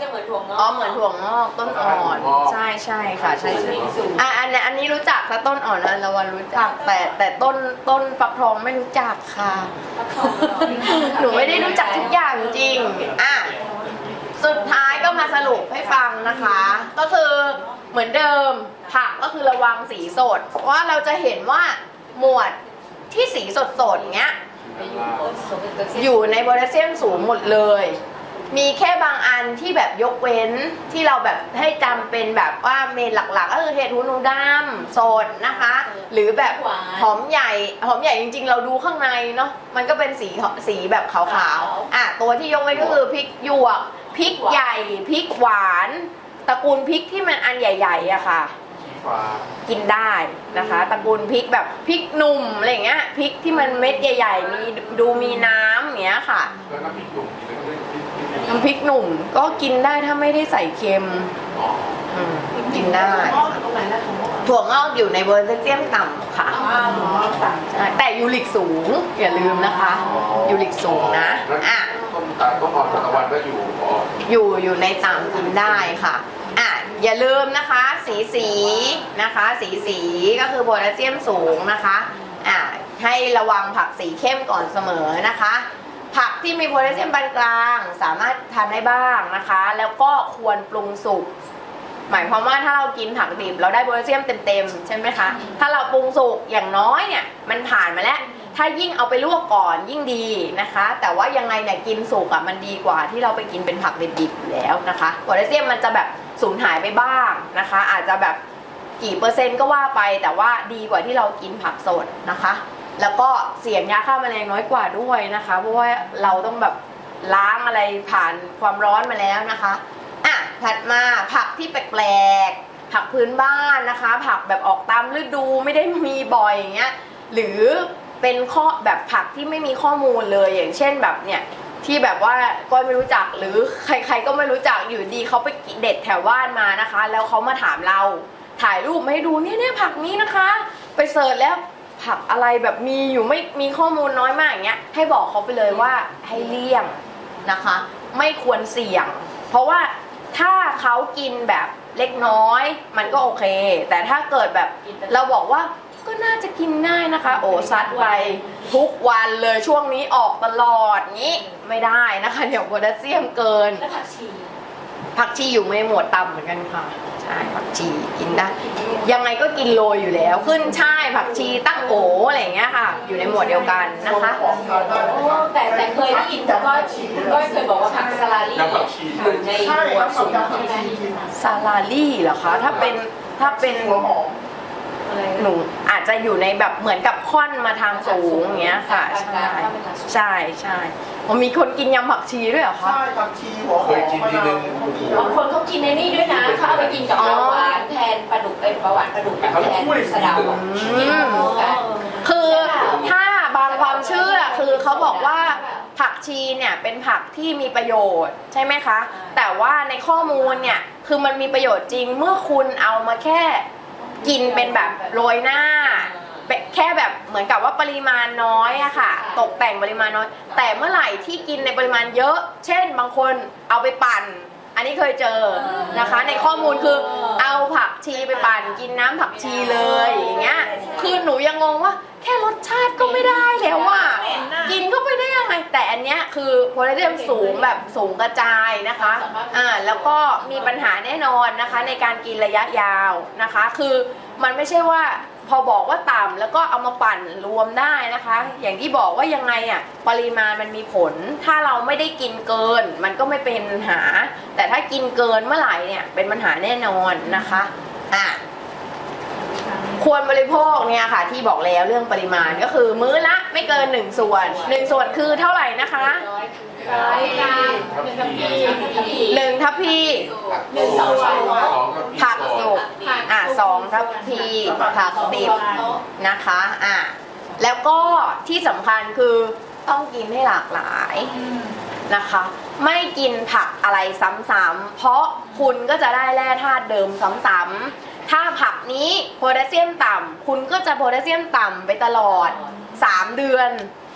อ๋อเหมือนถั่วงอกต้นอ่อนใช่ใช่ค่ะใช่ใช่อ่ะอันนี้อันนี้รู้จักถ้าต้นอ่อนอันละวันรู้จักแต่แต่ต้นต้นฟักทองไม่รู้จักค่ะ หนูไม่ได้รู้จักทุกอย่างจริงอ่ะสุดท้ายก็มาสรุปให้ฟังนะคะ ก็คือเหมือนเดิมผักก็คือระวังสีสดเพราะว่าเราจะเห็นว่าหมวดที่สีสดๆเงี้ยอยู่ในโพแทสเซียมสูงหมดเลย มีแค่บางอันที่แบบยกเว้นที่เราแบบให้จำเป็นแบบว่าเมนหลักๆก็คือเห็ดหูหนูดำสดนะคะ หรือแบบหอมใหญ่หอมใหญ่จริงๆเราดูข้างในเนาะมันก็เป็นสีสีแบบขาวๆอ่ะตัวที่ยกเว้นก็คือพริกหยวกพริกใหญ่พริกหวานตระกูลพริกที่มันอันใหญ่ๆอะค่ะกินได้นะคะตระกูลพริกแบบพริกหนุ่มอะไรเงี้ยพริกที่มันเม็ดใหญ่ๆมีดูมีน้ำอย่างเงี้ยค่ะแล้วน้ำพริกหนุ่มน้ำพริกหนุ่มก็กินได้ถ้าไม่ได้ใส่เค็มกินได้ถั่วงอกอยู่ในโพแทสเซียมต่ำค่ะใช่แต่ยูริกสูงอย่าลืมนะคะยูริกสูงนะอ่ะต้นตาลต้นอ่อนตะวันก็อยู่อยู่อยู่ในต่ำกินได้ค่ะอ่ะอย่าลืมนะคะสีสีนะคะสีสีก็คือโพแทสเซียมสูงนะคะอ่ะให้ระวังผักสีเข้มก่อนเสมอนะคะผักที่มีโพแทสเซียมปานกลางสามารถทานได้บ้างนะคะแล้วก็ควรปรุงสุกหมายความว่าถ้าเรากินผักดิบเราได้โพแทสเซียมเต็มๆใช่ไหมคะถ้าเราปรุงสุกอย่างน้อยเนี่ยมันผ่านมาแล้วถ้ายิ่งเอาไปลวกก่อนยิ่งดีนะคะแต่ว่ายังไงเนี่ยกินสุกอ่ะมันดีกว่าที่เราไปกินเป็นผักดิบๆอยู่แล้วนะคะโพแทสเซียมมันจะแบบสูญหายไปบ้างนะคะอาจจะแบบกี่เปอร์เซ็นต์ก็ว่าไปแต่ว่าดีกว่าที่เรากินผักสดนะคะแล้วก็เสี่ยงยาฆ่าแมลงน้อยกว่าด้วยนะคะเพราะว่าเราต้องแบบล้างอะไรผ่านความร้อนมาแล้วนะคะอ่ะถัดมาผักที่แปลกๆผักพื้นบ้านนะคะผักแบบออกตามฤดูไม่ได้มีบ่อยอย่างเงี้ยหรือเป็นข้อแบบผักที่ไม่มีข้อมูลเลยอย่างเช่นแบบเนี่ยที่แบบว่าก้อยไม่รู้จักหรือใครๆก็ไม่รู้จักอยู่ดีเขาไปเด็ดแถวบ้านมานะคะแล้วเขามาถามเราถ่ายรูปมาให้ดูเนี่ยเนี่ยผักนี้นะคะไปเสิร์ชแล้วผักอะไรแบบมีอยู่ไม่มีข้อมูลน้อยมากอย่างเงี้ยให้บอกเขาไปเลยว่าให้เลี่ยงนะคะไม่ควรเสี่ยงเพราะว่าถ้าเขากินแบบเล็กน้อยมันก็โอเคแต่ถ้าเกิดแบบเราบอกว่าก็น่าจะกินง่ายนะคะโอ้ซัดไปทุกวันเลยช่วงนี้ออกตลอดงี้ไม่ได้นะคะเดี๋ยวโพแทสเซียมเกินแล้วผักชีผักชีอยู่ในหมวดต่ำเหมือนกันค่ะใช่ผักชีกินได้ยังไงก็กินโรยอยู่แล้วขึ้นช่ายผักชีตั้งโออะไรอย่างเงี้ยค่ะอยู่ในหมวดเดียวกันนะคะโอ้แต่แต่เคยได้ยินก็ก็เคยบอกว่าผักสลาลี่อยู่ในหมวดสูงใช่ไหมซาลาลี่เหรอคะถ้าเป็นถ้าเป็นหนูอาจจะอยู่ในแบบเหมือนกับค่อนมาทางสูงอย่างเงี้ยค่ะใช่ใช่ใช่ผมมีคนกินยำผักชีด้วยเหรอคะใช่ผักชีหัวหอมเคยกินทีนึงบางคนเขากินในนี่ด้วยนะเขาเอาไปกินกับปลาหวานแทนปลาดุกเป็นปลาหวานปลาดุกแทนสะเดาคือถ้าบางความเชื่อคือเขาบอกว่าผักชีเนี่ยเป็นผักที่มีประโยชน์ใช่ไหมคะแต่ว่าในข้อมูลเนี่ยคือมันมีประโยชน์จริงเมื่อคุณเอามาแค่กินเป็นแบบโรยหน้าแค่แบบเหมือนกับว่าปริมาณน้อยอะค่ะตกแต่งปริมาณน้อยแต่เมื่อไหร่ที่กินในปริมาณเยอะเช่นบางคนเอาไปปั่นอันนี้เคยเจอนะคะในข้อมูลคือเอาผักชีไปปั่นกินน้ำผักชีเลยอย่างเงี้ยคือหนูยังงงว่าแค่รสชาติก็ไม่ได้แล้วว่ากินก็ไม่ได้ยังไงแต่อันเนี้ยคือโพแทสเซียมสูงแบบสูงกระจายนะคะอ่าแล้วก็มีปัญหาแน่นอนนะคะในการกินระยะยาวนะคะคือมันไม่ใช่ว่าพอบอกว่าต่ำแล้วก็เอามาปั่นรวมได้นะคะอย่างที่บอกว่ายังไงอ่ะปริมาณมันมีผลถ้าเราไม่ได้กินเกินมันก็ไม่เป็นปัญหาแต่ถ้ากินเกินเมื่อไหร่เนี่ยเป็นปัญหาแน่นอนนะคะอ่ะควรบริโภคเนี่ยค่ะที่บอกแล้วเรื่องปริมาณก็คือมื้อละไม่เกินหนึ่งส่วนหนึ่งส่วนคือเท่าไหร่นะคะหนึ่งทัพพีหนึ่งสองผักสุกอ่ะสองทัพพีผักดิบนะคะอ่ะแล้วก็ที่สำคัญคือต้องกินให้หลากหลายนะคะไม่กินผักอะไรซ้ำๆเพราะคุณก็จะได้แร่ธาตุเดิมซ้ำๆถ้าผักนี้โพแทสเซียมต่ำคุณก็จะโพแทสเซียมต่ำไปตลอดสามเดือน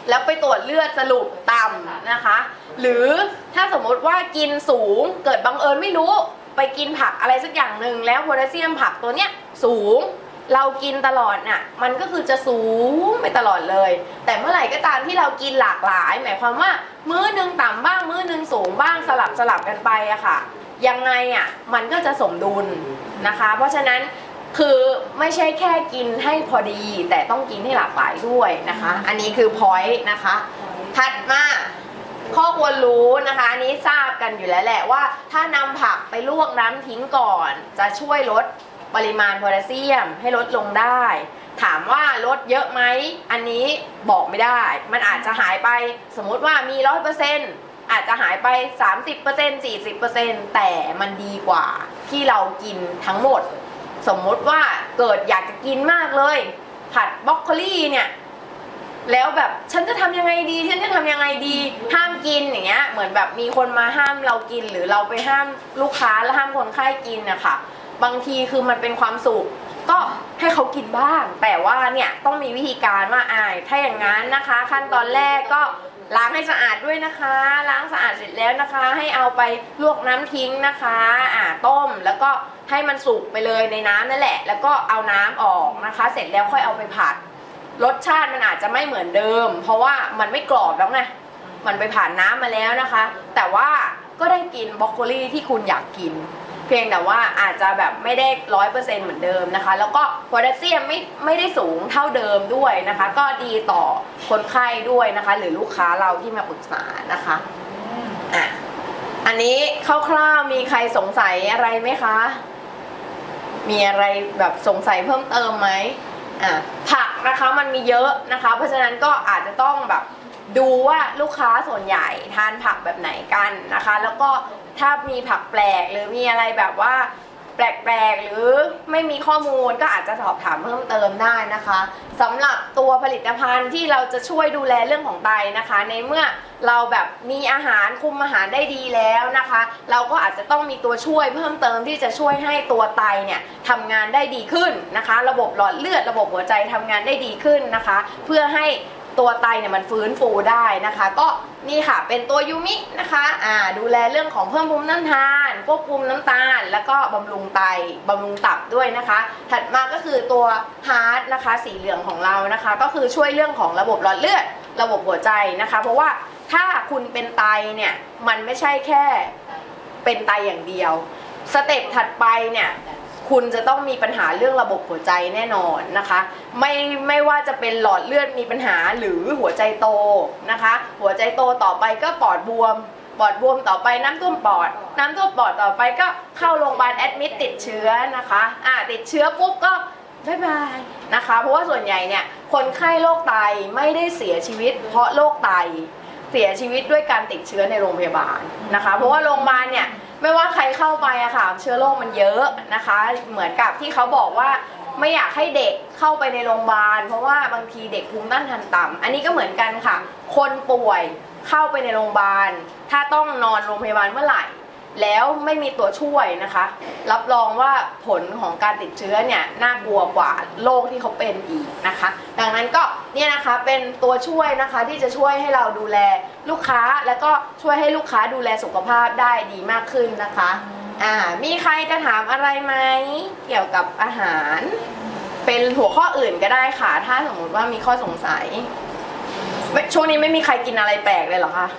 แล้วไปตรวจเลือดสรุปต่ำนะคะหรือถ้าสมมติว่ากินสูงเกิดบังเอิญไม่รู้ไปกินผักอะไรสักอย่างหนึ่งแล้วโพแทสเซียมผักตัวเนี้ยสูงเรากินตลอดน่ะมันก็คือจะสูงไปตลอดเลยแต่เมื่อไหร่ก็ตามที่เรากินหลากหลายหมายความว่ามื้อนึงต่ำบ้างมื้อนึงสูงบ้างสลับสลับกันไปอะค่ะยังไงอะมันก็จะสมดุลนะคะเพราะฉะนั้นคือไม่ใช่แค่กินให้พอดีแต่ต้องกินให้หลากหลายด้วยนะคะอันนี้คือ point นะคะถัดมาข้อควรรู้นะคะอันนี้ทราบกันอยู่แล้วแหละว่าถ้านำผักไปลวกน้ำทิ้งก่อนจะช่วยลดปริมาณโพแทสเซียมให้ลดลงได้ถามว่าลดเยอะไหมอันนี้บอกไม่ได้มันอาจจะหายไปสมมุติว่ามี ร้อยเปอร์เซ็นต์ อาจจะหายไป สามสิบเปอร์เซ็นต์ สี่สิบเปอร์เซ็นต์ แต่มันดีกว่าที่เรากินทั้งหมดสมมุติว่าเกิดอยากจะกินมากเลยผัดบรอกโคลีเนี่ยแล้วแบบฉันจะทำยังไงดีฉันจะทำยังไงดีห้ามกินอย่างเงี้ยเหมือนแบบมีคนมาห้ามเรากินหรือเราไปห้ามลูกค้าแล้วห้ามคนไข้กินนะคะบางทีคือมันเป็นความสุขก็ให้เขากินบ้างแต่ว่าเนี่ยต้องมีวิธีการว่าอ่าถ้าอย่างนั้นนะคะขั้นตอนแรกก็ล้างให้สะอาดด้วยนะคะล้างสะอาดเสร็จแล้วนะคะให้เอาไปลวกน้ำทิ้งนะคะอ่าต้มแล้วก็ให้มันสุกไปเลยในน้ำนั่นแหละแล้วก็เอาน้ำออกนะคะเสร็จแล้วค่อยเอาไปผัดรสชาติมันอาจจะไม่เหมือนเดิมเพราะว่ามันไม่กรอบแล้วไงมันไปผ่านน้ำมาแล้วนะคะแต่ว่าก็ได้กินบรอกโคลีที่คุณอยากกินเพียงแต่ว่าอาจจะแบบไม่ได้ร้อยเปอร์เซ็นต์เหมือนเดิมนะคะแล้วก็โพแทสเซียมไม่ไม่ได้สูงเท่าเดิมด้วยนะคะก็ดีต่อคนไข้ด้วยนะคะหรือลูกค้าเราที่มาปรึกษานะคะอ่ะอันนี้คร่าวๆมีใครสงสัยอะไรไหมคะมีอะไรแบบสงสัยเพิ่มเติมไหมอ่ะผักนะคะมันมีเยอะนะคะเพราะฉะนั้นก็อาจจะต้องแบบดูว่าลูกค้าส่วนใหญ่ทานผักแบบไหนกันนะคะแล้วก็ถ้ามีผักแปลกหรือมีอะไรแบบว่าแปลกๆหรือไม่มีข้อมูลก็อาจจะสอบถามเพิ่มเติมได้นะคะสำหรับตัวผลิตภัณฑ์ที่เราจะช่วยดูแลเรื่องของไตนะคะในเมื่อเราแบบมีอาหารคุมอาหารได้ดีแล้วนะคะเราก็อาจจะต้องมีตัวช่วยเพิ่มเติมที่จะช่วยให้ตัวไตเนี่ยทำงานได้ดีขึ้นนะคะระบบหลอดเลือดระบบหัวใจทำงานได้ดีขึ้นนะคะเพื่อให้ตัวไตเนี่ยมันฟื้นฟูได้นะคะก็นี่ค่ะเป็นตัวยูมินะคะอ่าดูแลเรื่องของเพิ่มภูมิต้านทานควบคุมน้ำตาลแล้วก็บำรุงไตบำรุงตับด้วยนะคะถัดมาก็คือตัวฮาร์ทนะคะสีเหลืองของเรานะคะก็คือช่วยเรื่องของระบบหลอดเลือดระบบหัวใจนะคะเพราะว่าถ้าคุณเป็นไตเนี่ยมันไม่ใช่แค่เป็นไตอย่างเดียวสเต็ปถัดไปเนี่ยคุณจะต้องมีปัญหาเรื่องระบบหัวใจแน่นอนนะคะไม่ไม่ว่าจะเป็นหลอดเลือดมีปัญหาหรือหัวใจโตนะคะหัวใจโตต่อไปก็ปอดบวมปอดบวมต่อไปน้ำท่วมปอดน้ำท่วมปอดต่อไปก็เข้าโรงพยาบาลแอดมิดติดเชื้อนะคะอ่าติดเชื้อปุ๊บก็บ๊ายบายนะคะเพราะว่าส่วนใหญ่เนี่ยคนไข้โรคไตไม่ได้เสียชีวิตเพราะโรคไตเสียชีวิตด้วยการติดเชื้อในโรงพยาบาลนะคะเพราะว่าโรงพยาบาลเนี่ยไม่ว่าใครเข้าไปอะค่ะเชื้อโรคมันเยอะนะคะเหมือนกับที่เขาบอกว่าไม่อยากให้เด็กเข้าไปในโรงพยาบาลเพราะว่าบางทีเด็กภูมิต้านทานต่ำอันนี้ก็เหมือนกันค่ะคนป่วยเข้าไปในโรงพยาบาลถ้าต้องนอนโรงพยาบาลเมื่อไหร่แล้วไม่มีตัวช่วยนะคะรับรองว่าผลของการติดเชื้อเนี่ยน่ากลัวกว่าโรคที่เขาเป็นอีกนะคะดังนั้นก็เนี่ยนะคะเป็นตัวช่วยนะคะที่จะช่วยให้เราดูแลลูกค้าแล้วก็ช่วยให้ลูกค้าดูแลสุขภาพได้ดีมากขึ้นนะคะอ่ามีใครจะถามอะไรไหมเกี่ยวกับอาหารเป็นหัวข้ออื่นก็ได้ค่ะถ้าสมมติว่ามีข้อสงสัยช่วงนี้ไม่มีใครกินอะไรแปลกเลยเหรอคะ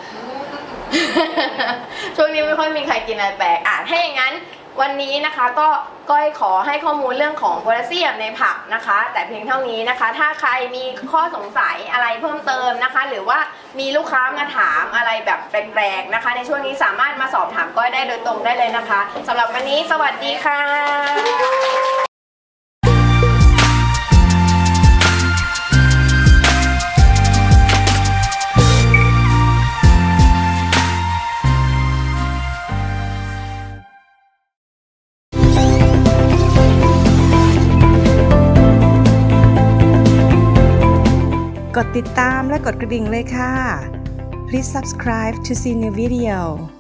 ช่วงนี้ไม่ค่อยมีใครกินอะไรแปลกอ่ะถ้าอย่างนั้นวันนี้นะคะก็ก้อยขอให้ข้อมูลเรื่องของโพแทสเซียมในผักนะคะแต่เพียงเท่านี้นะคะถ้าใครมีข้อสงสัยอะไรเพิ่มเติมนะคะหรือว่ามีลูกค้ามาถามอะไรแบบแปลกๆนะคะในช่วงนี้สามารถมาสอบถามก้อยได้โดยตรงได้เลยนะคะสำหรับวันนี้สวัสดีค่ะกดติดตามและกดกระดิ่งเลยค่ะ Please subscribe to see new video